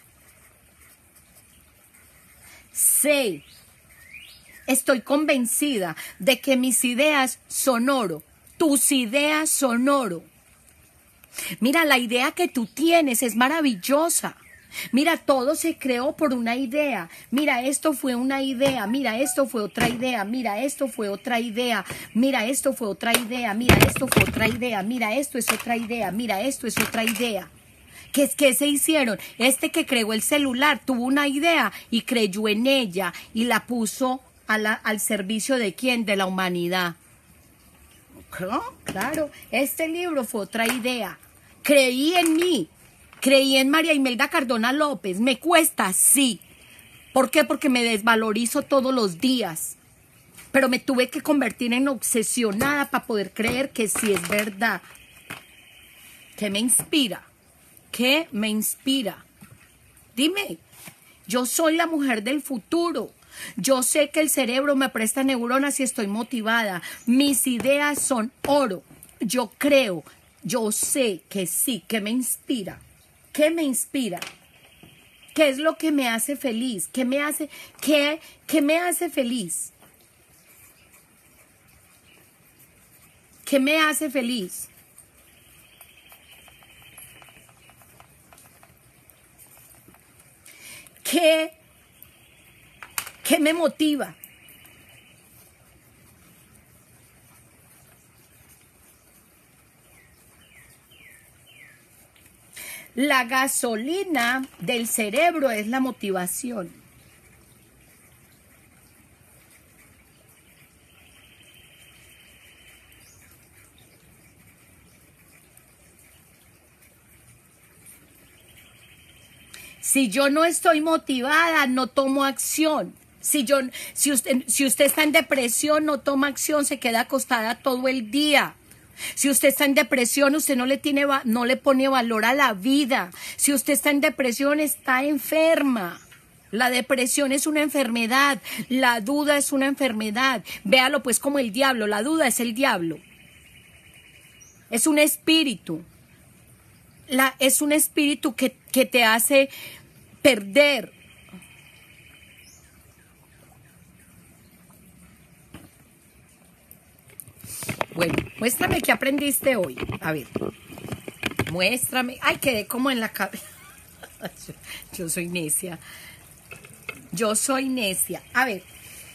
Sé. Estoy convencida de que mis ideas son oro. Tus ideas son oro. Mira, la idea que tú tienes es maravillosa. Mira, todo se creó por una idea. Mira, esto fue una idea. Mira, esto fue otra idea. Mira, esto fue otra idea. Mira, esto fue otra idea. Mira, esto fue otra idea. Mira, esto es otra idea. Mira, esto es otra idea. ¿Qué es que se hicieron? Este que creó el celular tuvo una idea y creyó en ella y la puso a la, al servicio de quién? De la humanidad. ¿Cómo? Claro, este libro fue otra idea. Creí en mí. Creí en María Imelda Cardona López. ¿Me cuesta? Sí. ¿Por qué? Porque me desvalorizo todos los días. Pero me tuve que convertir en obsesionada para poder creer que sí es verdad. ¿Qué me inspira? ¿Qué me inspira? Dime. Yo soy la mujer del futuro. Yo sé que el cerebro me presta neuronas y estoy motivada. Mis ideas son oro. Yo creo. Yo sé que sí. ¿Qué me inspira? ¿Qué me inspira? ¿Qué es lo que me hace feliz? ¿Qué me hace, qué, qué me hace feliz? ¿Qué me hace feliz? ¿Qué, qué me motiva? La gasolina del cerebro es la motivación. Si yo no estoy motivada, no tomo acción. Si, yo, si, usted, si usted está en depresión, no toma acción, se queda acostada todo el día. Si usted está en depresión, usted no le, tiene, no le pone valor a la vida. Si usted está en depresión, está enferma. La depresión es una enfermedad. La duda es una enfermedad. Véalo pues como el diablo. La duda es el diablo. Es un espíritu. la, es un espíritu que, que te hace perder. Bueno, muéstrame qué aprendiste hoy. A ver, muéstrame. Ay, quedé como en la cabeza. Yo, yo soy necia. Yo soy necia. A ver,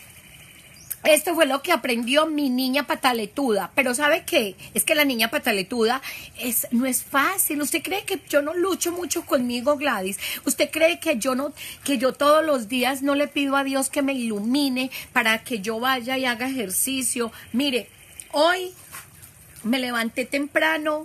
esto fue lo que aprendió mi niña pataletuda. Pero ¿sabe qué? Es que la niña pataletuda es, no es fácil. ¿Usted cree que yo no lucho mucho conmigo, Gladys? ¿Usted cree que yo no, que yo todos los días no le pido a Dios que me ilumine para que yo vaya y haga ejercicio? Mire, hoy me levanté temprano,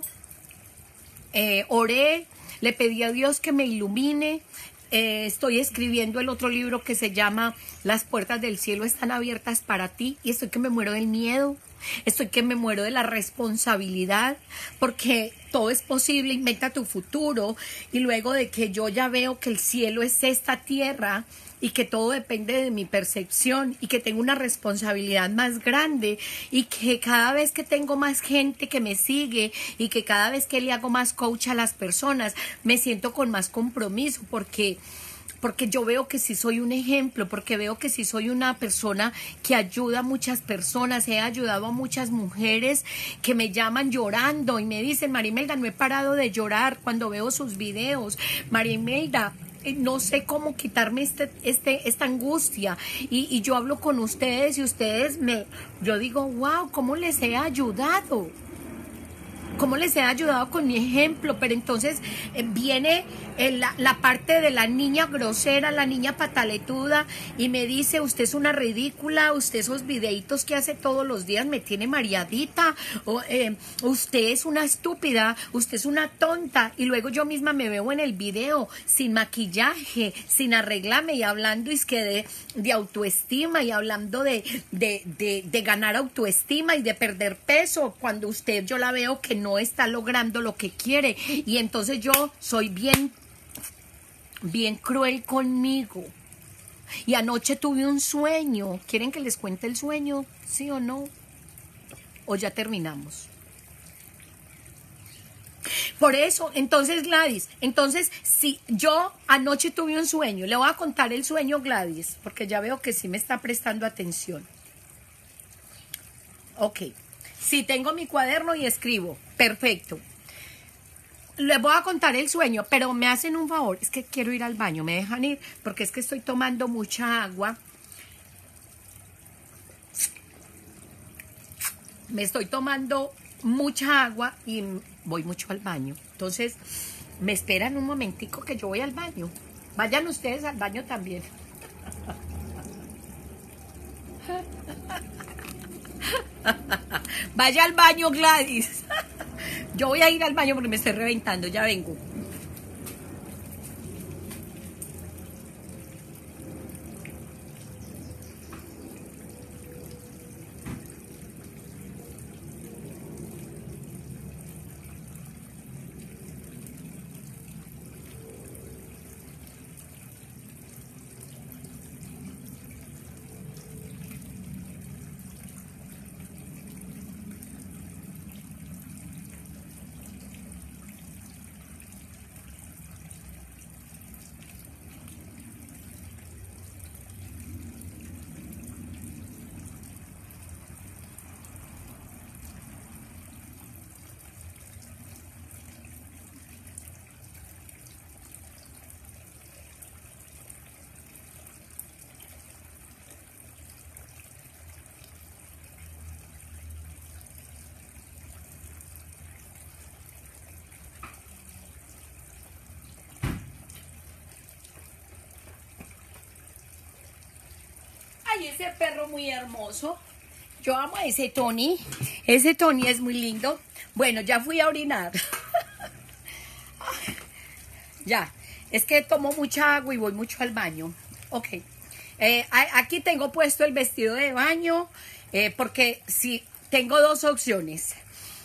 eh, oré, le pedí a Dios que me ilumine. Eh, estoy escribiendo el otro libro que se llama Las puertas del cielo están abiertas para ti, y estoy que me muero del miedo, estoy que me muero de la responsabilidad, porque todo es posible. Inventa tu futuro. Y luego de que yo ya veo que el cielo es esta tierra y que todo depende de mi percepción y que tengo una responsabilidad más grande y que cada vez que tengo más gente que me sigue y que cada vez que le hago más coach a las personas, me siento con más compromiso, porque porque yo veo que sí soy un ejemplo, porque veo que sí soy una persona que ayuda a muchas personas. He ayudado a muchas mujeres que me llaman llorando y me dicen: María Imelda, no he parado de llorar cuando veo sus videos. María Imelda, no sé cómo quitarme este, este, esta angustia, y, y yo hablo con ustedes y ustedes me, yo digo, wow, ¿cómo les he ayudado? ¿Cómo les he ayudado con mi ejemplo? Pero entonces eh, viene eh, la, la parte de la niña grosera, la niña pataletuda, y me dice: usted es una ridícula, usted esos videitos que hace todos los días me tiene mareadita, o, eh, usted es una estúpida, usted es una tonta. Y luego yo misma me veo en el video sin maquillaje, sin arreglarme, y hablando es que de, de autoestima, y hablando de, de, de, de ganar autoestima y de perder peso, cuando usted, yo la veo que no está logrando lo que quiere. Y entonces yo soy bien, bien cruel conmigo. Y anoche tuve un sueño. ¿Quieren que les cuente el sueño? ¿Sí o no? ¿O ya terminamos? Por eso, entonces, Gladys, entonces, si yo anoche tuve un sueño, le voy a contar el sueño, Gladys, porque ya veo que sí me está prestando atención. Ok. Si tengo mi cuaderno y escribo, perfecto. Les voy a contar el sueño, pero me hacen un favor, es que quiero ir al baño, me dejan ir, porque es que estoy tomando mucha agua. Me estoy tomando mucha agua y voy mucho al baño. Entonces, me esperan un momentico que yo voy al baño. Vayan ustedes al baño también. Vaya al baño, Gladys. Yo voy a ir al baño porque me estoy reventando. Ya vengo. Ay, ese perro muy hermoso. Yo amo a ese Tony. Ese Tony es muy lindo. Bueno, ya fui a orinar. Ya, es que tomo mucha agua y voy mucho al baño. Ok. Eh, aquí tengo puesto el vestido de baño, eh, porque si tengo dos opciones.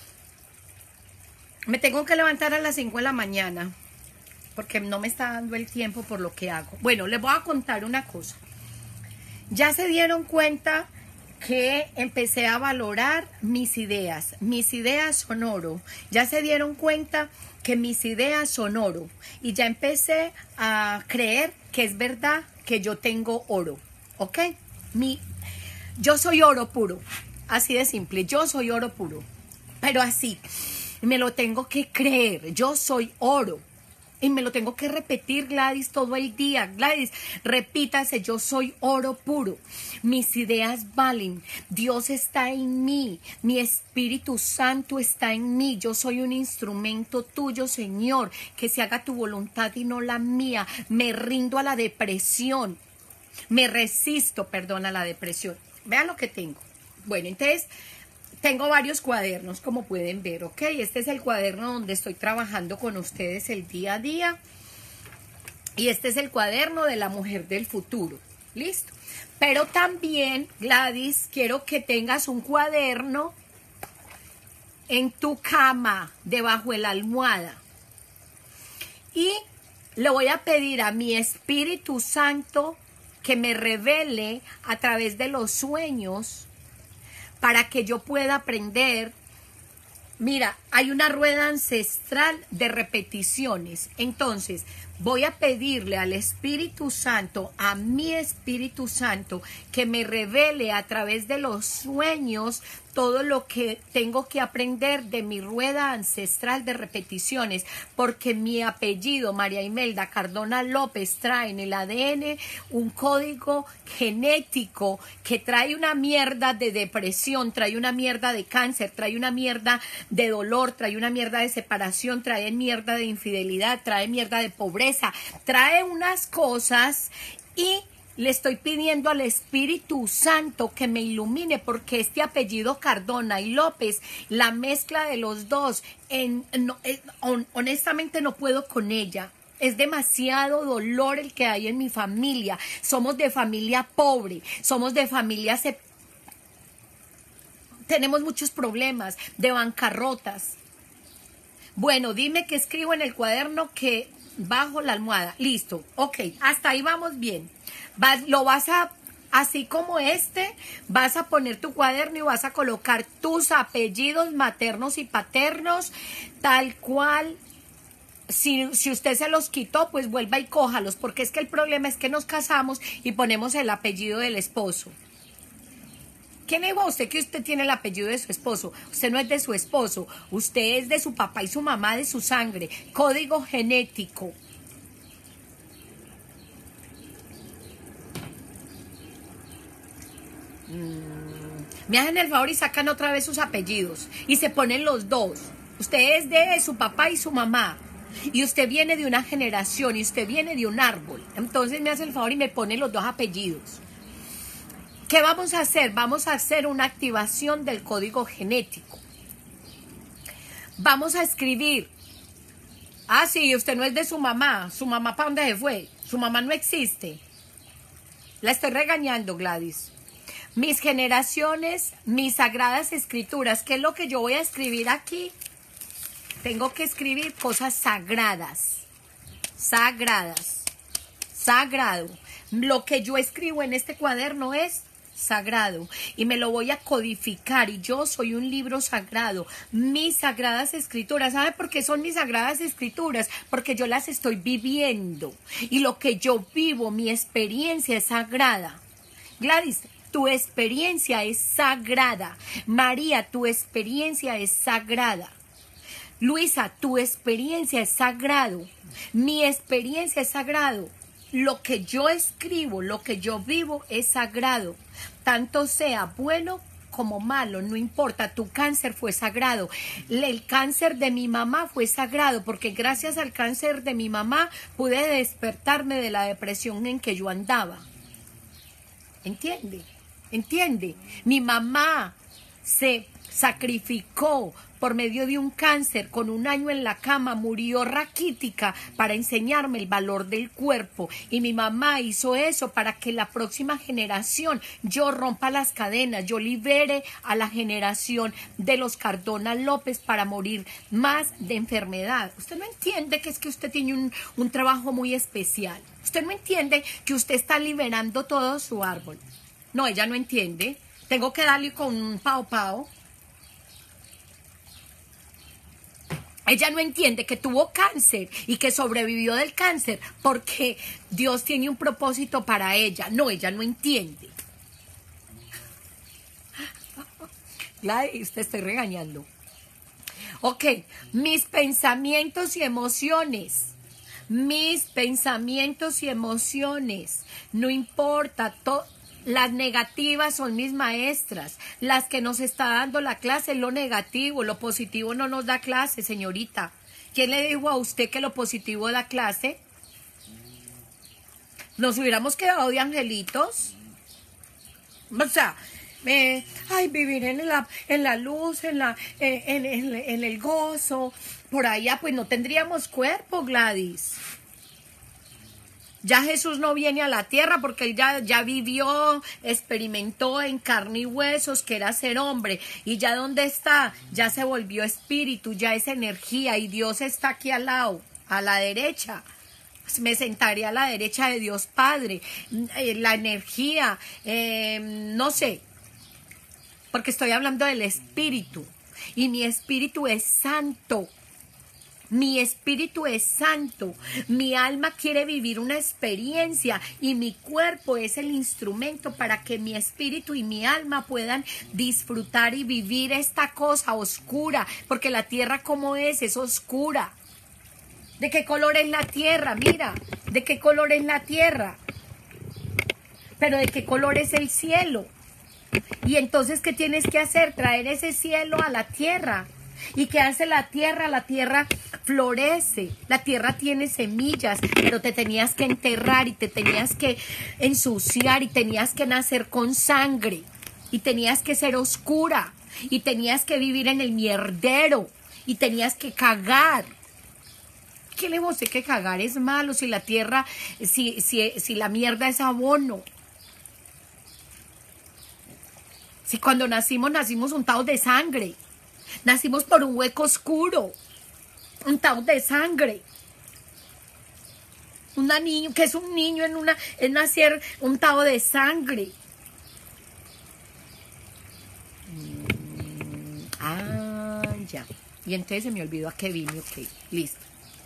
Me tengo que levantar a las cinco de la mañana, porque no me está dando el tiempo por lo que hago. Bueno, les voy a contar una cosa. Ya se dieron cuenta que empecé a valorar mis ideas. Mis ideas son oro. Ya se dieron cuenta que mis ideas son oro. Y ya empecé a creer que es verdad que yo tengo oro. ¿Ok? Mi, yo soy oro puro. Así de simple. Yo soy oro puro. Pero así. Me lo tengo que creer. Yo soy oro. Y me lo tengo que repetir, Gladys, todo el día. Gladys, repítase, yo soy oro puro. Mis ideas valen. Dios está en mí. Mi Espíritu Santo está en mí. Yo soy un instrumento tuyo, Señor. Que se haga tu voluntad y no la mía. Me rindo a la depresión. Me resisto, perdón, a la depresión. Vean lo que tengo. Bueno, entonces... tengo varios cuadernos, como pueden ver, ¿ok? Este es el cuaderno donde estoy trabajando con ustedes el día a día. Y este es el cuaderno de la mujer del futuro. ¿Listo? Pero también, Gladys, quiero que tengas un cuaderno en tu cama, debajo de la almohada. Y le voy a pedir a mi Espíritu Santo que me revele a través de los sueños, para que yo pueda aprender. Mira, hay una rueda ancestral de repeticiones. Entonces, voy a pedirle al Espíritu Santo, a mi Espíritu Santo, que me revele a través de los sueños todo lo que tengo que aprender de mi rueda ancestral de repeticiones, porque mi apellido, María Imelda Cardona López, trae en el A D N un código genético que trae una mierda de depresión, trae una mierda de cáncer, trae una mierda de dolor, trae una mierda de separación, trae mierda de infidelidad, trae mierda de pobreza, trae unas cosas. Y le estoy pidiendo al Espíritu Santo que me ilumine, porque este apellido Cardona y López, la mezcla de los dos, en, no, eh, on, honestamente no puedo con ella. Es demasiado dolor el que hay en mi familia. Somos de familia pobre, somos de familia... Se... tenemos muchos problemas de bancarrotas. Bueno, dime qué escribo en el cuaderno que bajo la almohada. Listo, ok, hasta ahí vamos bien. Vas, lo vas a, así como este, vas a poner tu cuaderno y vas a colocar tus apellidos maternos y paternos, tal cual. Si, si usted se los quitó, pues vuelva y cójalos, porque es que el problema es que nos casamos y ponemos el apellido del esposo. ¿Quién le dijo a usted que usted tiene el apellido de su esposo? Usted no es de su esposo, usted es de su papá y su mamá, de su sangre. Código genético. Mm. Me hacen el favor y sacan otra vez sus apellidos y se ponen los dos. Usted es de su papá y su mamá. Y usted viene de una generación y usted viene de un árbol. Entonces me hace el favor y me pone los dos apellidos. ¿Qué vamos a hacer? Vamos a hacer una activación del código genético. Vamos a escribir. Ah, sí, usted no es de su mamá. ¿Su mamá para dónde se fue? Su mamá no existe. La estoy regañando, Gladys. Mis generaciones, mis sagradas escrituras. ¿Qué es lo que yo voy a escribir aquí? Tengo que escribir cosas sagradas. Sagradas. Sagrado. Lo que yo escribo en este cuaderno es sagrado y me lo voy a codificar, y yo soy un libro sagrado. Mis sagradas escrituras, ¿sabe por qué son mis sagradas escrituras? Porque yo las estoy viviendo y lo que yo vivo, mi experiencia es sagrada. Gladys, tu experiencia es sagrada. María, tu experiencia es sagrada. Luisa, tu experiencia es sagrado. Mi experiencia es sagrado. Lo que yo escribo, lo que yo vivo es sagrado. Tanto sea bueno como malo, no importa. Tu cáncer fue sagrado. El cáncer de mi mamá fue sagrado, porque gracias al cáncer de mi mamá pude despertarme de la depresión en que yo andaba. ¿Entiende? ¿Entiende? Mi mamá se sacrificó por medio de un cáncer, con un año en la cama, murió raquítica para enseñarme el valor del cuerpo. Y mi mamá hizo eso para que la próxima generación yo rompa las cadenas, yo libere a la generación de los Cardona López para morir más de enfermedad. Usted no entiende que es que usted tiene un, un trabajo muy especial. Usted no entiende que usted está liberando todo su árbol. No, ella no entiende. Tengo que darle con un pao pao. Ella no entiende que tuvo cáncer y que sobrevivió del cáncer porque Dios tiene un propósito para ella. No, ella no entiende. Gladys, te estoy regañando. Ok, mis pensamientos y emociones. Mis pensamientos y emociones. No importa, to- las negativas son mis maestras. Las que nos está dando la clase es lo negativo. Lo positivo no nos da clase, señorita. ¿Quién le dijo a usted que lo positivo da clase? ¿Nos hubiéramos quedado de angelitos? O sea, eh, ay, vivir en la, en la luz, en, la, eh, en, en, en el gozo. Por allá, pues no tendríamos cuerpo, Gladys. Ya Jesús no viene a la tierra porque él ya, ya vivió, experimentó en carne y huesos que era ser hombre. Y ya donde está, ya se volvió espíritu, ya es energía y Dios está aquí al lado, a la derecha. Me sentaré a la derecha de Dios Padre. La energía, eh, no sé, porque estoy hablando del espíritu. Y mi espíritu es santo. Mi espíritu es santo, mi alma quiere vivir una experiencia y mi cuerpo es el instrumento para que mi espíritu y mi alma puedan disfrutar y vivir esta cosa oscura, porque la tierra como es, es oscura. ¿De qué color es la tierra? Mira, ¿de qué color es la tierra? Pero ¿de qué color es el cielo? Y entonces, ¿qué tienes que hacer? Traer ese cielo a la tierra. ¿Y qué hace la tierra? La tierra florece, la tierra tiene semillas, pero te tenías que enterrar y te tenías que ensuciar y tenías que nacer con sangre y tenías que ser oscura y tenías que vivir en el mierdero y tenías que cagar. ¿Qué le dice que cagar es malo si la tierra, si, si, si la mierda es abono? Si cuando nacimos, nacimos untados de sangre. Nacimos por un hueco oscuro, untados de sangre. Una niño, que es un niño en una, es nacer untado de sangre. Mm, ah, ya. Y entonces se me olvidó a qué vine, ok, listo.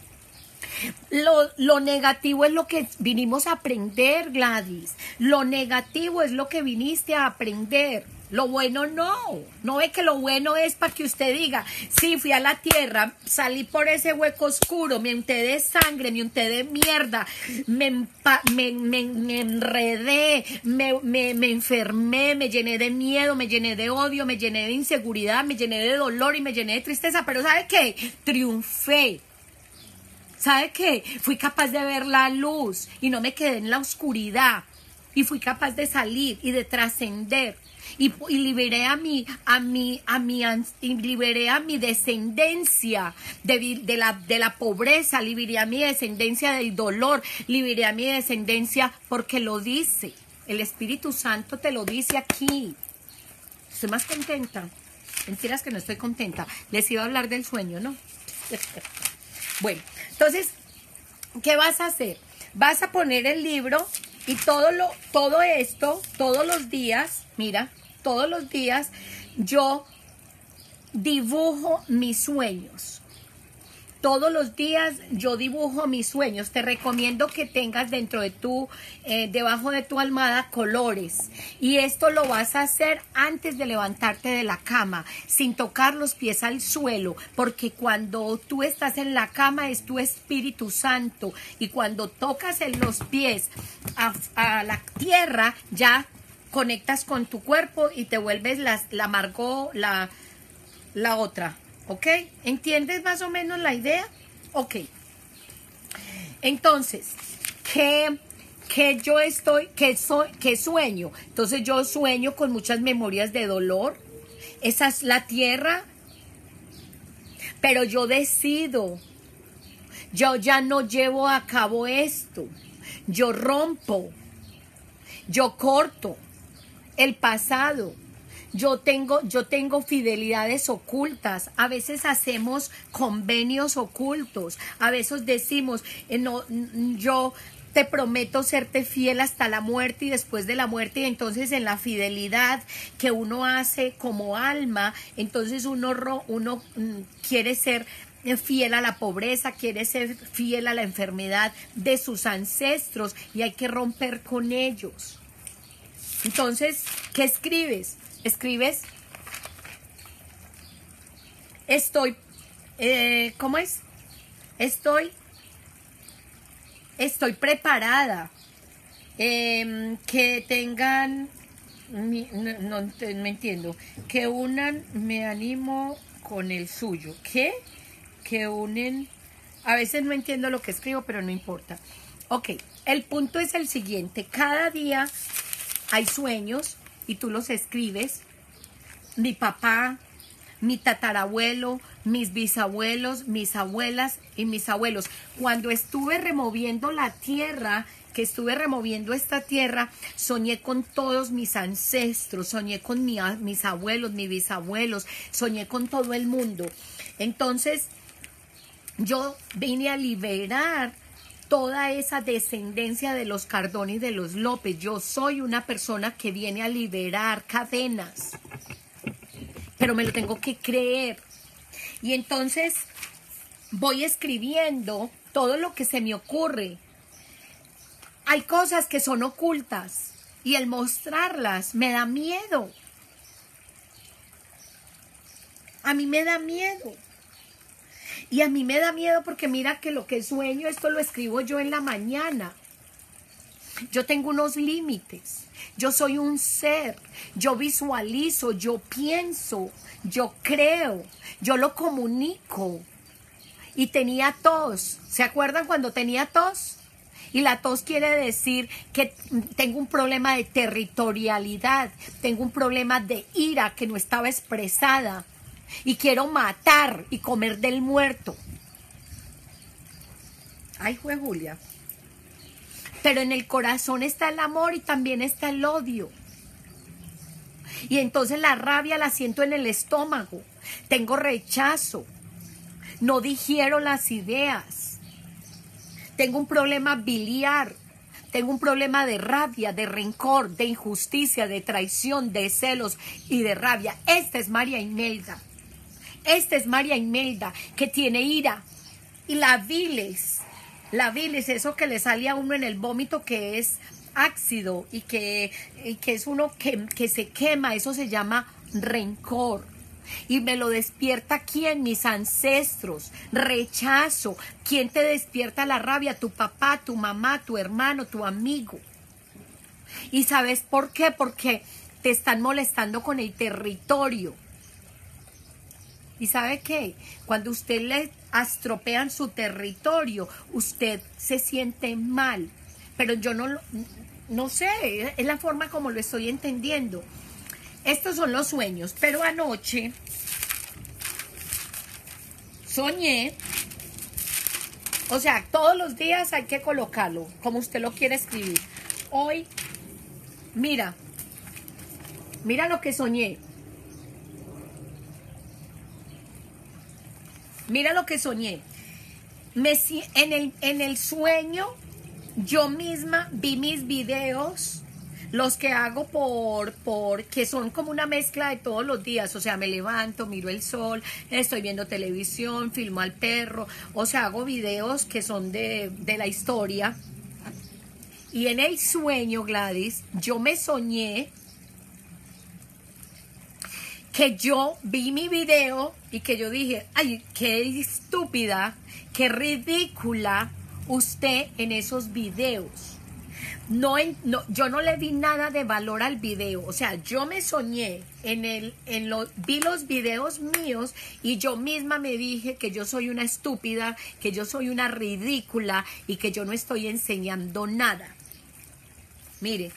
Lo, lo negativo es lo que vinimos a aprender, Gladys. Lo negativo es lo que viniste a aprender. Lo bueno no. No ve que lo bueno es para que usted diga, sí, fui a la tierra, salí por ese hueco oscuro, me unté de sangre, me unté de mierda, me, empa me, me, me enredé, me, me, me enfermé, me llené de miedo, me llené de odio, me llené de inseguridad, me llené de dolor y me llené de tristeza. Pero ¿sabe qué? Triunfé. ¿Sabe qué? Fui capaz de ver la luz y no me quedé en la oscuridad. Y fui capaz de salir y de trascender. Y, y liberé a mi, a mi, a mi, y liberé a mi descendencia de, de, la, de la pobreza, liberé a mi descendencia del dolor, liberé a mi descendencia porque lo dice. El Espíritu Santo te lo dice aquí. Estoy más contenta. Mentiras que no estoy contenta. Les iba a hablar del sueño, ¿no? Bueno, entonces, ¿qué vas a hacer? Vas a poner el libro y todo, lo, todo esto, todos los días, mira, todos los días yo dibujo mis sueños. Todos los días yo dibujo mis sueños. Te recomiendo que tengas dentro de tu, eh, debajo de tu almohada colores. Y esto lo vas a hacer antes de levantarte de la cama, sin tocar los pies al suelo. Porque cuando tú estás en la cama es tu Espíritu Santo. Y cuando tocas en los pies a, a la tierra, ya conectas con tu cuerpo y te vuelves la, la Margot, la, la otra. ¿Ok? ¿Entiendes más o menos la idea? Ok. Entonces, ¿qué, qué yo estoy, qué, soy, qué sueño? Entonces yo sueño con muchas memorias de dolor. Esa es la tierra. Pero yo decido. Yo ya no llevo a cabo esto. Yo rompo. Yo corto el pasado. Yo tengo, yo tengo fidelidades ocultas. A veces hacemos convenios ocultos. A veces decimos, eh, no, yo, te prometo serte fiel hasta la muerte y después de la muerte. Y entonces en la fidelidad que uno hace como alma, entonces uno, uno quiere ser fiel a la pobreza, quiere ser fiel a la enfermedad de sus ancestros y hay que romper con ellos. Entonces, ¿qué escribes? Escribes, estoy, eh, ¿cómo es? Estoy, estoy preparada. Eh, que tengan, no, no, no entiendo, que unan, me animo con el suyo. ¿Qué? Que unen, a veces no entiendo lo que escribo, pero no importa. Ok, el punto es el siguiente, cada día hay sueños y tú los escribes. Mi papá, mi tatarabuelo, mis bisabuelos, mis abuelas y mis abuelos. Cuando estuve removiendo la tierra, que estuve removiendo esta tierra, soñé con todos mis ancestros, soñé con mi, mis abuelos, mis bisabuelos, soñé con todo el mundo. Entonces, yo vine a liberar toda esa descendencia de los Cardona y de los López. Yo soy una persona que viene a liberar cadenas, pero me lo tengo que creer. Y entonces voy escribiendo todo lo que se me ocurre. Hay cosas que son ocultas y el mostrarlas me da miedo. A mí me da miedo. Y a mí me da miedo porque mira que lo que sueño, esto lo escribo yo en la mañana. Yo tengo unos límites. Yo soy un ser. Yo visualizo, yo pienso, yo creo, yo lo comunico. Y tenía tos. ¿Se acuerdan cuando tenía tos? Y la tos quiere decir que tengo un problema de territorialidad, tengo un problema de ira que no estaba expresada. Y quiero matar y comer del muerto. Ay, fue Julia. Pero en el corazón está el amor y también está el odio. Y entonces la rabia la siento en el estómago. Tengo rechazo. No digiero las ideas. Tengo un problema biliar. Tengo un problema de rabia, de rencor, de injusticia, de traición, de celos y de rabia. Esta es María Imelda. Esta es María Imelda, que tiene ira. Y la bilis, la bilis, eso que le sale a uno en el vómito, que es ácido y que, y que es uno que, que se quema, eso se llama rencor. Y me lo despierta ¿quién? Mis ancestros. Rechazo. ¿Quién te despierta la rabia? Tu papá, tu mamá, tu hermano, tu amigo. ¿Y sabes por qué? Porque te están molestando con el territorio. ¿Y sabe qué? Cuando usted le estropean su territorio, usted se siente mal. Pero yo no, no sé, es la forma como lo estoy entendiendo. Estos son los sueños, pero anoche soñé, o sea, todos los días hay que colocarlo, como usted lo quiere escribir. Hoy, mira, mira lo que soñé. Mira lo que soñé. Me, en, el, en el sueño, yo misma vi mis videos, los que hago por, por, que son como una mezcla de todos los días. O sea, me levanto, miro el sol, estoy viendo televisión, filmo al perro. O sea, hago videos que son de, de la historia. Y en el sueño, Gladys, yo me soñé que yo vi mi video y que yo dije, ay, qué estúpida, qué ridícula usted en esos videos. No, no, yo no le vi nada de valor al video. O sea, yo me soñé, en el, en lo, vi los videos míos y yo misma me dije que yo soy una estúpida, que yo soy una ridícula y que yo no estoy enseñando nada. Mire.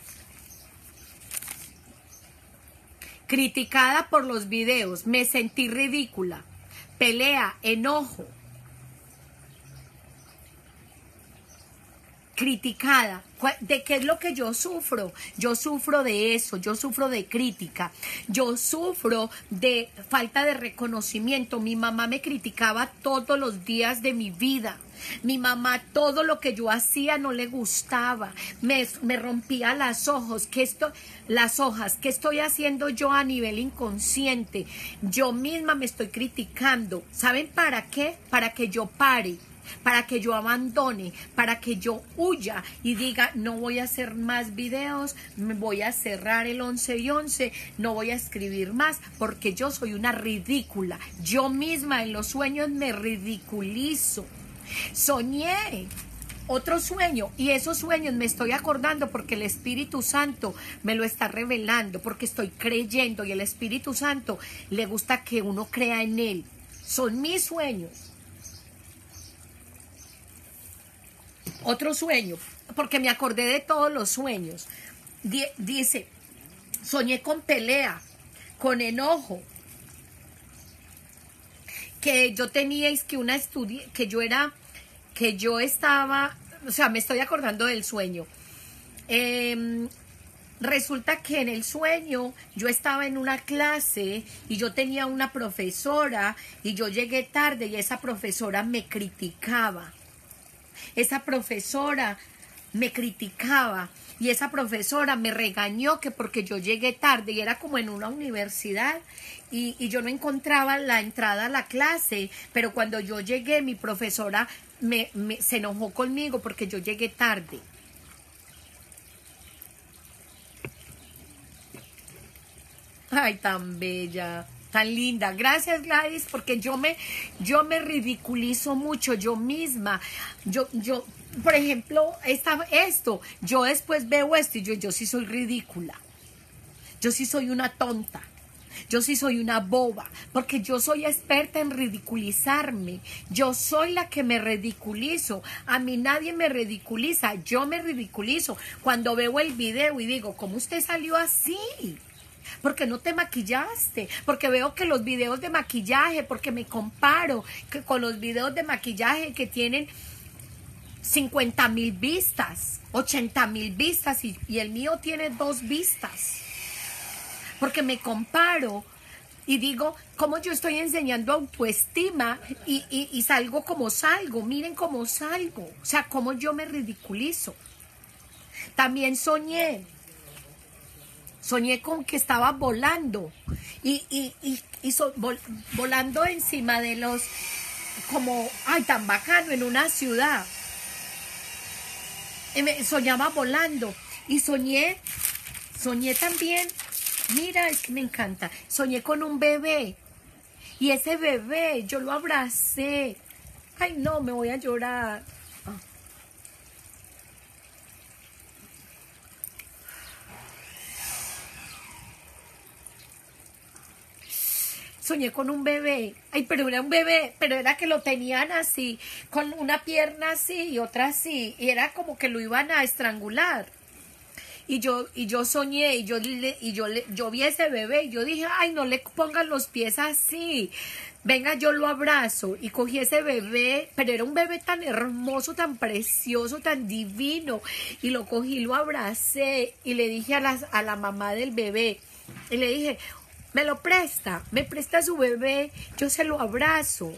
Criticada por los videos, me sentí ridícula. Pelea, enojo. Criticada. ¿De qué es lo que yo sufro? Yo sufro de eso, yo sufro de crítica, yo sufro de falta de reconocimiento. Mi mamá me criticaba todos los días de mi vida. Mi mamá, todo lo que yo hacía no le gustaba, me, me rompía las ojos, ¿qué estoy, las hojas, ¿qué estoy haciendo yo a nivel inconsciente? Yo misma me estoy criticando. ¿Saben para qué? Para que yo pare, para que yo abandone, para que yo huya y diga, no voy a hacer más videos, me voy a cerrar el once y once, no voy a escribir más, porque yo soy una ridícula. Yo misma en los sueños me ridiculizo. Soñé otro sueño y esos sueños me estoy acordando porque el Espíritu Santo me lo está revelando, porque estoy creyendo y el Espíritu Santo le gusta que uno crea en él. Son mis sueños. Otro sueño, porque me acordé de todos los sueños. Dice, soñé con pelea, con enojo, que yo tenía, es que una estudia, que yo era, que yo estaba, o sea, me estoy acordando del sueño. Eh, resulta que en el sueño yo estaba en una clase y yo tenía una profesora y yo llegué tarde y esa profesora me criticaba. Esa profesora me criticaba y esa profesora me regañó que porque yo llegué tarde y era como en una universidad y, y yo no encontraba la entrada a la clase, pero cuando yo llegué mi profesora me, me, se enojó conmigo porque yo llegué tarde. Ay, tan bella, tan linda. Gracias, Gladys, porque yo me, yo me ridiculizo mucho yo misma. Yo, yo, por ejemplo, esta, esto, yo después veo esto y yo, yo sí soy ridícula. Yo sí soy una tonta. Yo sí soy una boba, porque yo soy experta en ridiculizarme. Yo soy la que me ridiculizo. A mí nadie me ridiculiza, yo me ridiculizo. Cuando veo el video y digo, ¿cómo usted salió así? Porque no te maquillaste, porque veo que los videos de maquillaje, porque me comparo que con los videos de maquillaje que tienen cincuenta mil vistas, ochenta mil vistas y, y el mío tiene dos vistas. Porque me comparo y digo, ¿cómo yo estoy enseñando autoestima y, y, y salgo como salgo? Miren cómo salgo, o sea, cómo yo me ridiculizo. También soñé. Soñé con que estaba volando y, y, y, y so, vol, volando encima de los, como, ay, tan bacano, en una ciudad. Y me, soñaba volando y soñé, soñé también, mira, es que me encanta, soñé con un bebé y ese bebé yo lo abracé. Ay, no, me voy a llorar. Soñé con un bebé, ay, pero era un bebé, pero era que lo tenían así, con una pierna así y otra así, y era como que lo iban a estrangular. Y yo, y yo soñé, y yo, y yo, yo vi ese bebé, y yo dije, ay, no le pongan los pies así, venga, yo lo abrazo, y cogí ese bebé, pero era un bebé tan hermoso, tan precioso, tan divino, y lo cogí, lo abracé, y le dije a la, a la mamá del bebé, y le dije, me lo presta, me presta su bebé, yo se lo abrazo.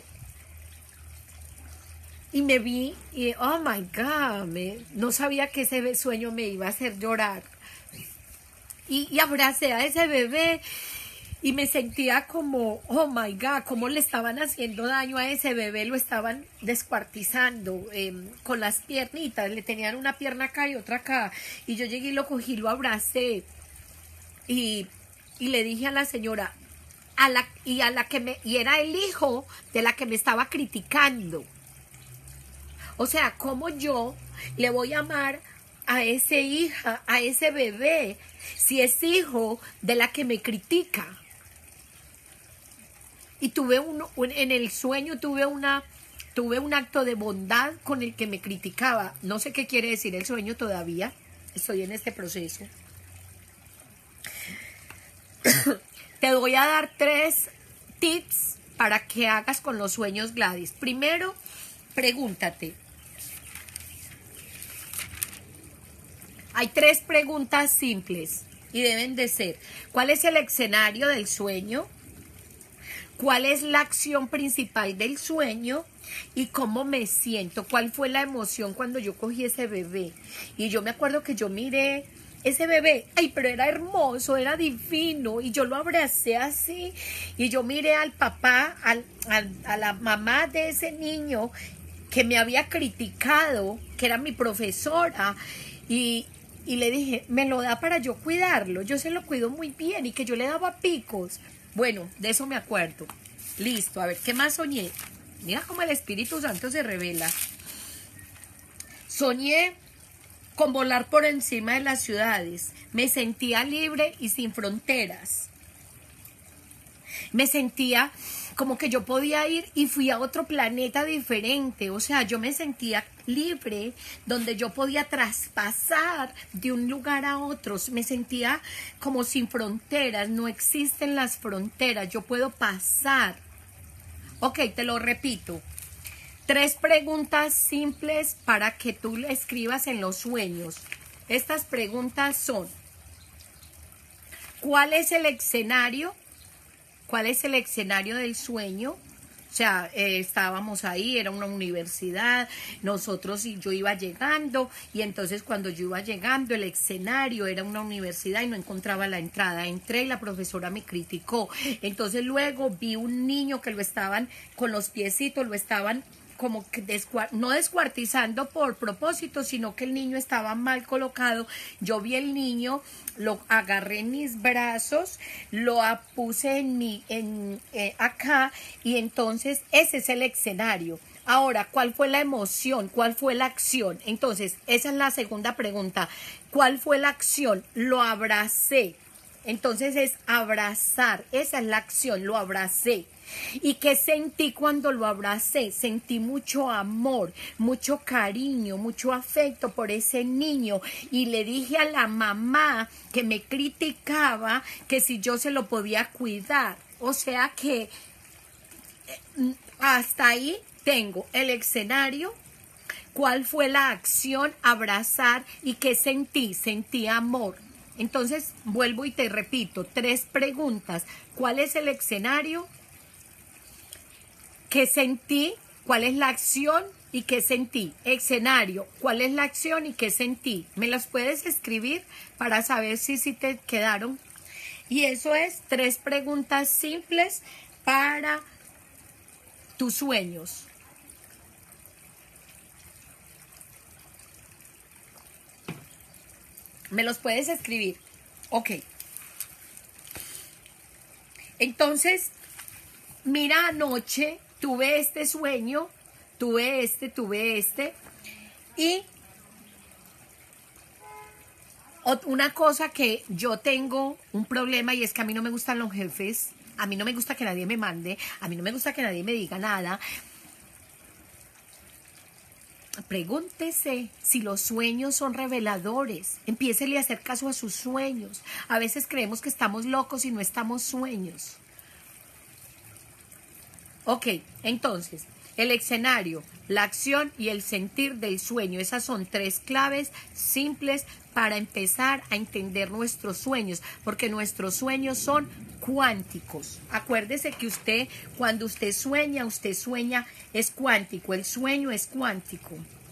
Y me vi y, oh my God, me, no sabía que ese sueño me iba a hacer llorar. Y, y abracé a ese bebé y me sentía como, oh my God, cómo le estaban haciendo daño a ese bebé, lo estaban descuartizando eh, con las piernitas, le tenían una pierna acá y otra acá. Y yo llegué y lo cogí, lo abracé y... Y le dije a la señora, a la, y a la que me, y era el hijo de la que me estaba criticando. O sea, ¿cómo yo le voy a amar a ese hija, a ese bebé, si es hijo de la que me critica? Y tuve un, un en el sueño tuve una, tuve un acto de bondad con el que me criticaba. No sé qué quiere decir el sueño todavía. Estoy en este proceso. Te voy a dar tres tips para que hagas con los sueños, Gladys. Primero, pregúntate, Hay tres preguntas simples y deben de ser: ¿cuál es el escenario del sueño? ¿Cuál es la acción principal del sueño? ¿Y cómo me siento? ¿Cuál fue la emoción cuando yo cogí ese bebé? Y yo me acuerdo que yo miré ese bebé, ay, pero era hermoso, era divino, y yo lo abracé así, y yo miré al papá, al, al, a la mamá de ese niño que me había criticado, que era mi profesora, y, y le dije, me lo da para yo cuidarlo, yo se lo cuido muy bien, y que yo le daba picos. Bueno, de eso me acuerdo. Listo, a ver, ¿qué más soñé? Mira cómo el Espíritu Santo se revela. Soñé con volar por encima de las ciudades. Me sentía libre y sin fronteras. Me sentía como que yo podía ir y fui a otro planeta diferente. O sea, yo me sentía libre, donde yo podía traspasar de un lugar a otro. Me sentía como sin fronteras. No existen las fronteras. Yo puedo pasar. Ok, te lo repito. Tres preguntas simples para que tú le escribas en los sueños. Estas preguntas son: ¿cuál es el escenario? ¿Cuál es el escenario del sueño? O sea, eh, estábamos ahí, era una universidad, nosotros y yo iba llegando, y entonces cuando yo iba llegando, el escenario era una universidad y no encontraba la entrada. Entré y la profesora me criticó. Entonces luego vi un niño que lo estaban, con los piecitos, lo estaban como que descuar no descuartizando por propósito, sino que el niño estaba mal colocado. Yo vi el niño, lo agarré en mis brazos, lo puse en mi, en, eh, acá, y entonces ese es el escenario. Ahora, ¿cuál fue la emoción? ¿Cuál fue la acción? Entonces, esa es la segunda pregunta. ¿Cuál fue la acción? Lo abracé. Entonces es abrazar, esa es la acción, lo abracé. ¿Y qué sentí cuando lo abracé? Sentí mucho amor, mucho cariño, mucho afecto por ese niño, y le dije a la mamá que me criticaba que si yo se lo podía cuidar. O sea que hasta ahí tengo el escenario. ¿Cuál fue la acción? Abrazar. ¿Y qué sentí? Sentí amor. Entonces, vuelvo y te repito, tres preguntas. ¿Cuál es el escenario? ¿Qué sentí? ¿Cuál es la acción? ¿Y qué sentí? Escenario, ¿cuál es la acción y qué sentí? ¿Me las puedes escribir para saber si, si te quedaron? Y eso es tres preguntas simples para tus sueños. Me los puedes escribir. Ok. Entonces, mira, anoche tuve este sueño, tuve este, tuve este. Y una cosa que yo tengo un problema, y es que a mí no me gustan los jefes. A mí no me gusta que nadie me mande. A mí no me gusta que nadie me diga nada. Pregúntese si los sueños son reveladores. Empiécele a hacer caso a sus sueños. A veces creemos que estamos locos y no estamos sueños. Ok, entonces, el escenario, la acción y el sentir del sueño. Esas son tres claves simples para empezar a entender nuestros sueños, porque nuestros sueños son cuánticos. Acuérdese que usted, cuando usted sueña, usted sueña, es cuántico. El sueño es cuántico.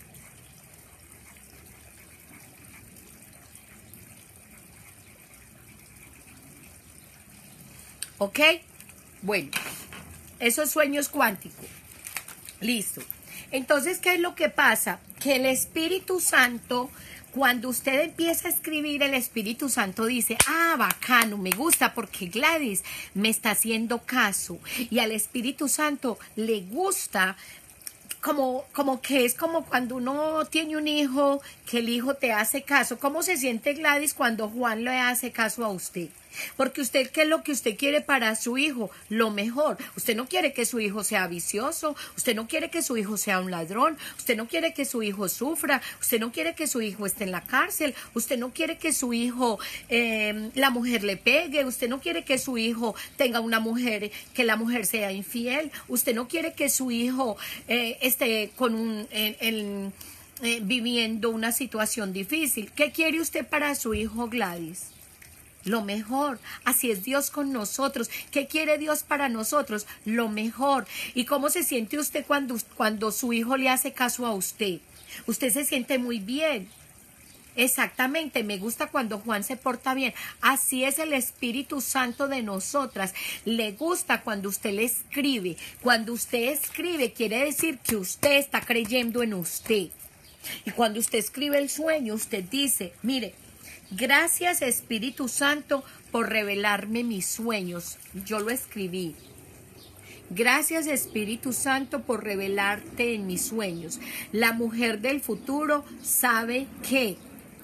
¿Ok? Bueno, eso es sueños cuánticos. Listo. Entonces, ¿qué es lo que pasa? Que el Espíritu Santo, cuando usted empieza a escribir, el Espíritu Santo dice, ah, bacano, me gusta porque Gladys me está haciendo caso. Y al Espíritu Santo le gusta, como, como que es como cuando uno tiene un hijo, que el hijo te hace caso. ¿Cómo se siente Gladys cuando Juan le hace caso a usted? Porque usted, ¿qué es lo que usted quiere para su hijo? Lo mejor. Usted no quiere que su hijo sea vicioso, usted no quiere que su hijo sea un ladrón, usted no quiere que su hijo sufra, usted no quiere que su hijo esté en la cárcel, usted no quiere que su hijo, eh, la mujer le pegue, usted no quiere que su hijo tenga una mujer, que la mujer sea infiel, usted no quiere que su hijo eh, esté con un... En, en, eh, viviendo una situación difícil. ¿Qué quiere usted para su hijo, Gladys? Lo mejor. Así es Dios con nosotros. ¿Qué quiere Dios para nosotros? Lo mejor. ¿Y cómo se siente usted cuando, cuando su hijo le hace caso a usted? Usted se siente muy bien. Exactamente, me gusta cuando Juan se porta bien. Así es el Espíritu Santo de nosotras. Le gusta cuando usted le escribe. Cuando usted escribe, quiere decir que usted está creyendo en usted. Y cuando usted escribe el sueño, usted dice, mire, gracias Espíritu Santo por revelarme mis sueños. Yo lo escribí. Gracias Espíritu Santo por revelarte en mis sueños. La mujer del futuro sabe que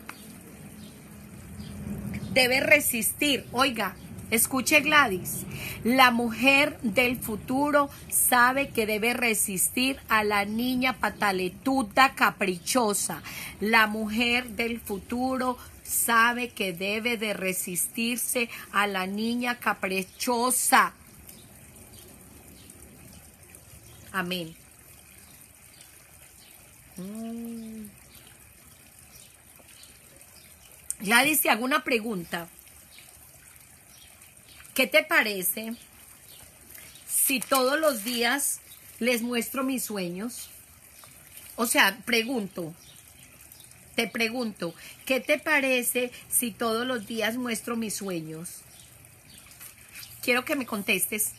debe resistir. Oiga, escuche Gladys. La mujer del futuro sabe que debe resistir a la niña pataletuda caprichosa. La mujer del futuro sabe que debe de resistirse a la niña caprichosa. Amén. Mm. Gladys, te hago una pregunta. ¿Qué te parece si todos los días les muestro mis sueños? O sea, pregunto, te pregunto, ¿qué te parece si todos los días muestro mis sueños? Quiero que me contestes.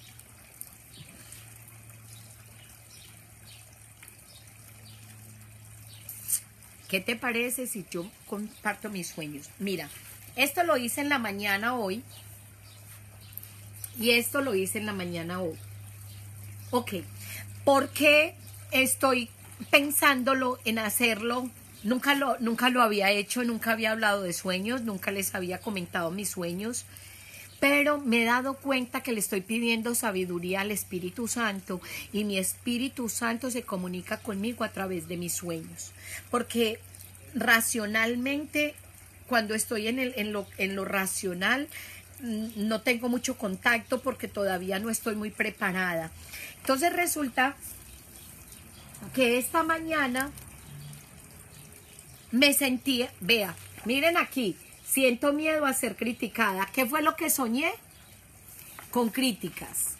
¿Qué te parece si yo comparto mis sueños? Mira, esto lo hice en la mañana hoy. Y esto lo hice en la mañana hoy. Ok. ¿Por qué estoy pensándolo en hacerlo? Nunca lo, nunca lo había hecho, nunca había hablado de sueños, nunca les había comentado mis sueños. Pero me he dado cuenta que le estoy pidiendo sabiduría al Espíritu Santo y mi Espíritu Santo se comunica conmigo a través de mis sueños. Porque racionalmente, cuando estoy en, el, en, lo, en lo racional, no tengo mucho contacto porque todavía no estoy muy preparada. Entonces resulta que esta mañana me sentí, vea, miren aquí. Siento miedo a ser criticada. ¿Qué fue lo que soñé? Con críticas.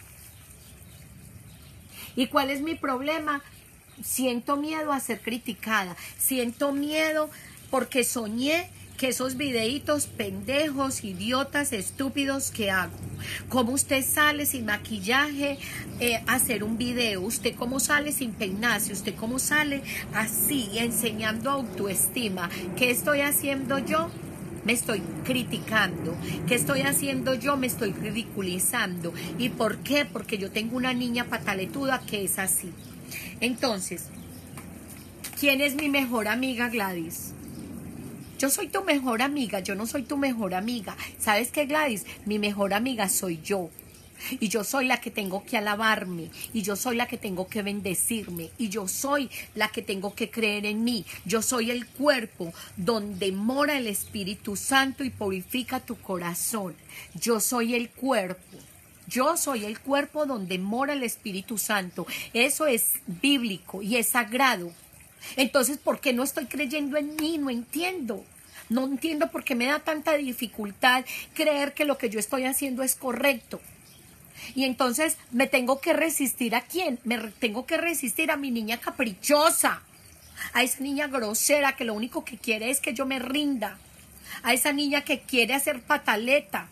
¿Y cuál es mi problema? Siento miedo a ser criticada. Siento miedo porque soñé que esos videitos pendejos, idiotas, estúpidos que hago. ¿Cómo usted sale sin maquillaje eh, a hacer un video? ¿Usted cómo sale sin peinarse? ¿Usted cómo sale así, enseñando autoestima? ¿Qué estoy haciendo yo? Me estoy criticando. ¿Qué estoy haciendo yo? Me estoy ridiculizando. ¿Y por qué? Porque yo tengo una niña pataletuda que es así. Entonces, ¿quién es mi mejor amiga, Gladys? Yo soy tu mejor amiga, yo no soy tu mejor amiga. ¿Sabes qué, Gladys? Mi mejor amiga soy yo. Y yo soy la que tengo que alabarme, y yo soy la que tengo que bendecirme, y yo soy la que tengo que creer en mí. Yo soy el cuerpo donde mora el Espíritu Santo y purifica tu corazón. Yo soy el cuerpo. Yo soy el cuerpo donde mora el Espíritu Santo. Eso es bíblico y es sagrado. Entonces, ¿por qué no estoy creyendo en mí? No entiendo. No entiendo por qué me da tanta dificultad creer que lo que yo estoy haciendo es correcto. Y entonces me tengo que resistir. ¿A quién? Me tengo que resistir a mi niña caprichosa, a esa niña grosera que lo único que quiere es que yo me rinda, a esa niña que quiere hacer pataleta,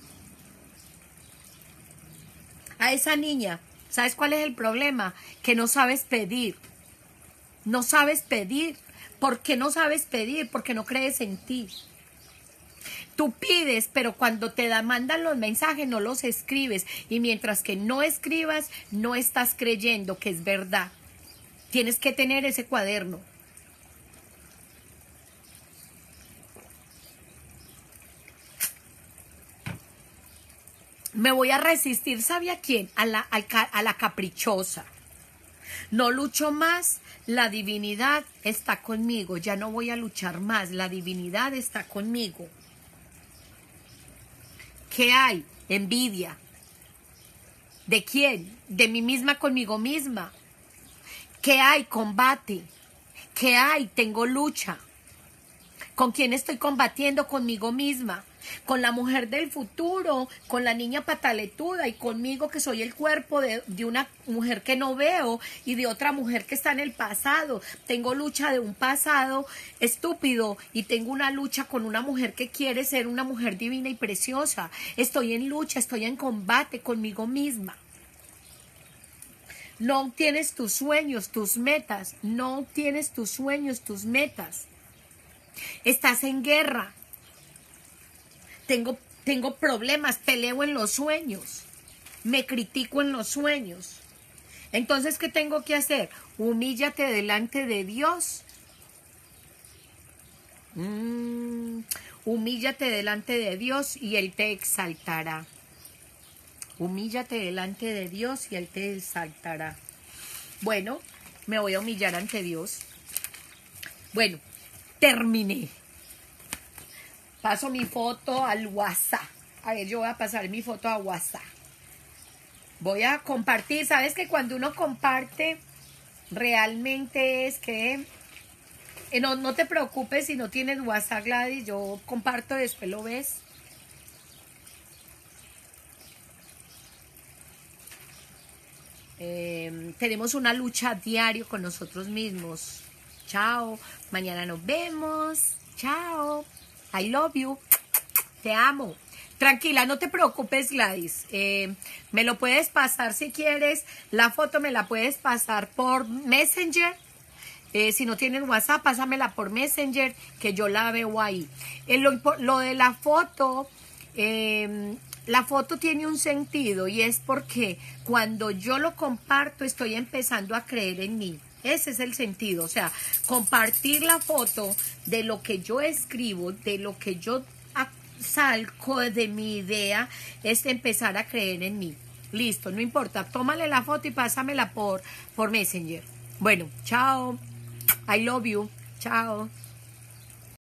a esa niña. ¿Sabes cuál es el problema? Que no sabes pedir. No sabes pedir. ¿Por qué no sabes pedir? Porque no crees en ti. Tú pides, pero cuando te da, mandan los mensajes no los escribes. Y mientras que no escribas, no estás creyendo que es verdad. Tienes que tener ese cuaderno. Me voy a resistir, ¿sabe a quién? A la, a, a la caprichosa. No lucho más, la divinidad está conmigo. Ya no voy a luchar más, la divinidad está conmigo. ¿Qué hay? Envidia. ¿De quién? De mí misma conmigo misma. ¿Qué hay? Combate. ¿Qué hay? Tengo lucha. ¿Con quién estoy combatiendo? Conmigo misma. Con la mujer del futuro, con la niña pataletuda y conmigo que soy el cuerpo de, de una mujer que no veo y de otra mujer que está en el pasado. Tengo lucha de un pasado estúpido y tengo una lucha con una mujer que quiere ser una mujer divina y preciosa. Estoy en lucha, estoy en combate conmigo misma. No obtienes tus sueños, tus metas. No obtienes tus sueños, tus metas. Estás en guerra. Tengo, tengo problemas, peleo en los sueños. Me critico en los sueños. Entonces, ¿qué tengo que hacer? Humíllate delante de Dios. Mm, humíllate delante de Dios y Él te exaltará. Humíllate delante de Dios y Él te exaltará. Bueno, me voy a humillar ante Dios. Bueno, terminé. Paso mi foto al WhatsApp. A ver, yo voy a pasar mi foto a WhatsApp. Voy a compartir. ¿Sabes que cuando uno comparte, realmente es que... Eh, no, no te preocupes si no tienes WhatsApp, Gladys. Yo comparto, después lo ves. Eh, tenemos una lucha diario con nosotros mismos. Chao. Mañana nos vemos. Chao. I love you. Te amo. Tranquila, no te preocupes, Gladys. Eh, me lo puedes pasar si quieres. La foto me la puedes pasar por Messenger. Eh, si no tienes WhatsApp, pásamela por Messenger, que yo la veo ahí. Eh, lo, lo de la foto, eh, la foto tiene un sentido y es porque cuando yo lo comparto estoy empezando a creer en mí. Ese es el sentido, o sea, compartir la foto de lo que yo escribo, de lo que yo salgo de mi idea, es empezar a creer en mí. Listo, no importa, tómale la foto y pásamela por, por Messenger. Bueno, chao, I love you, chao.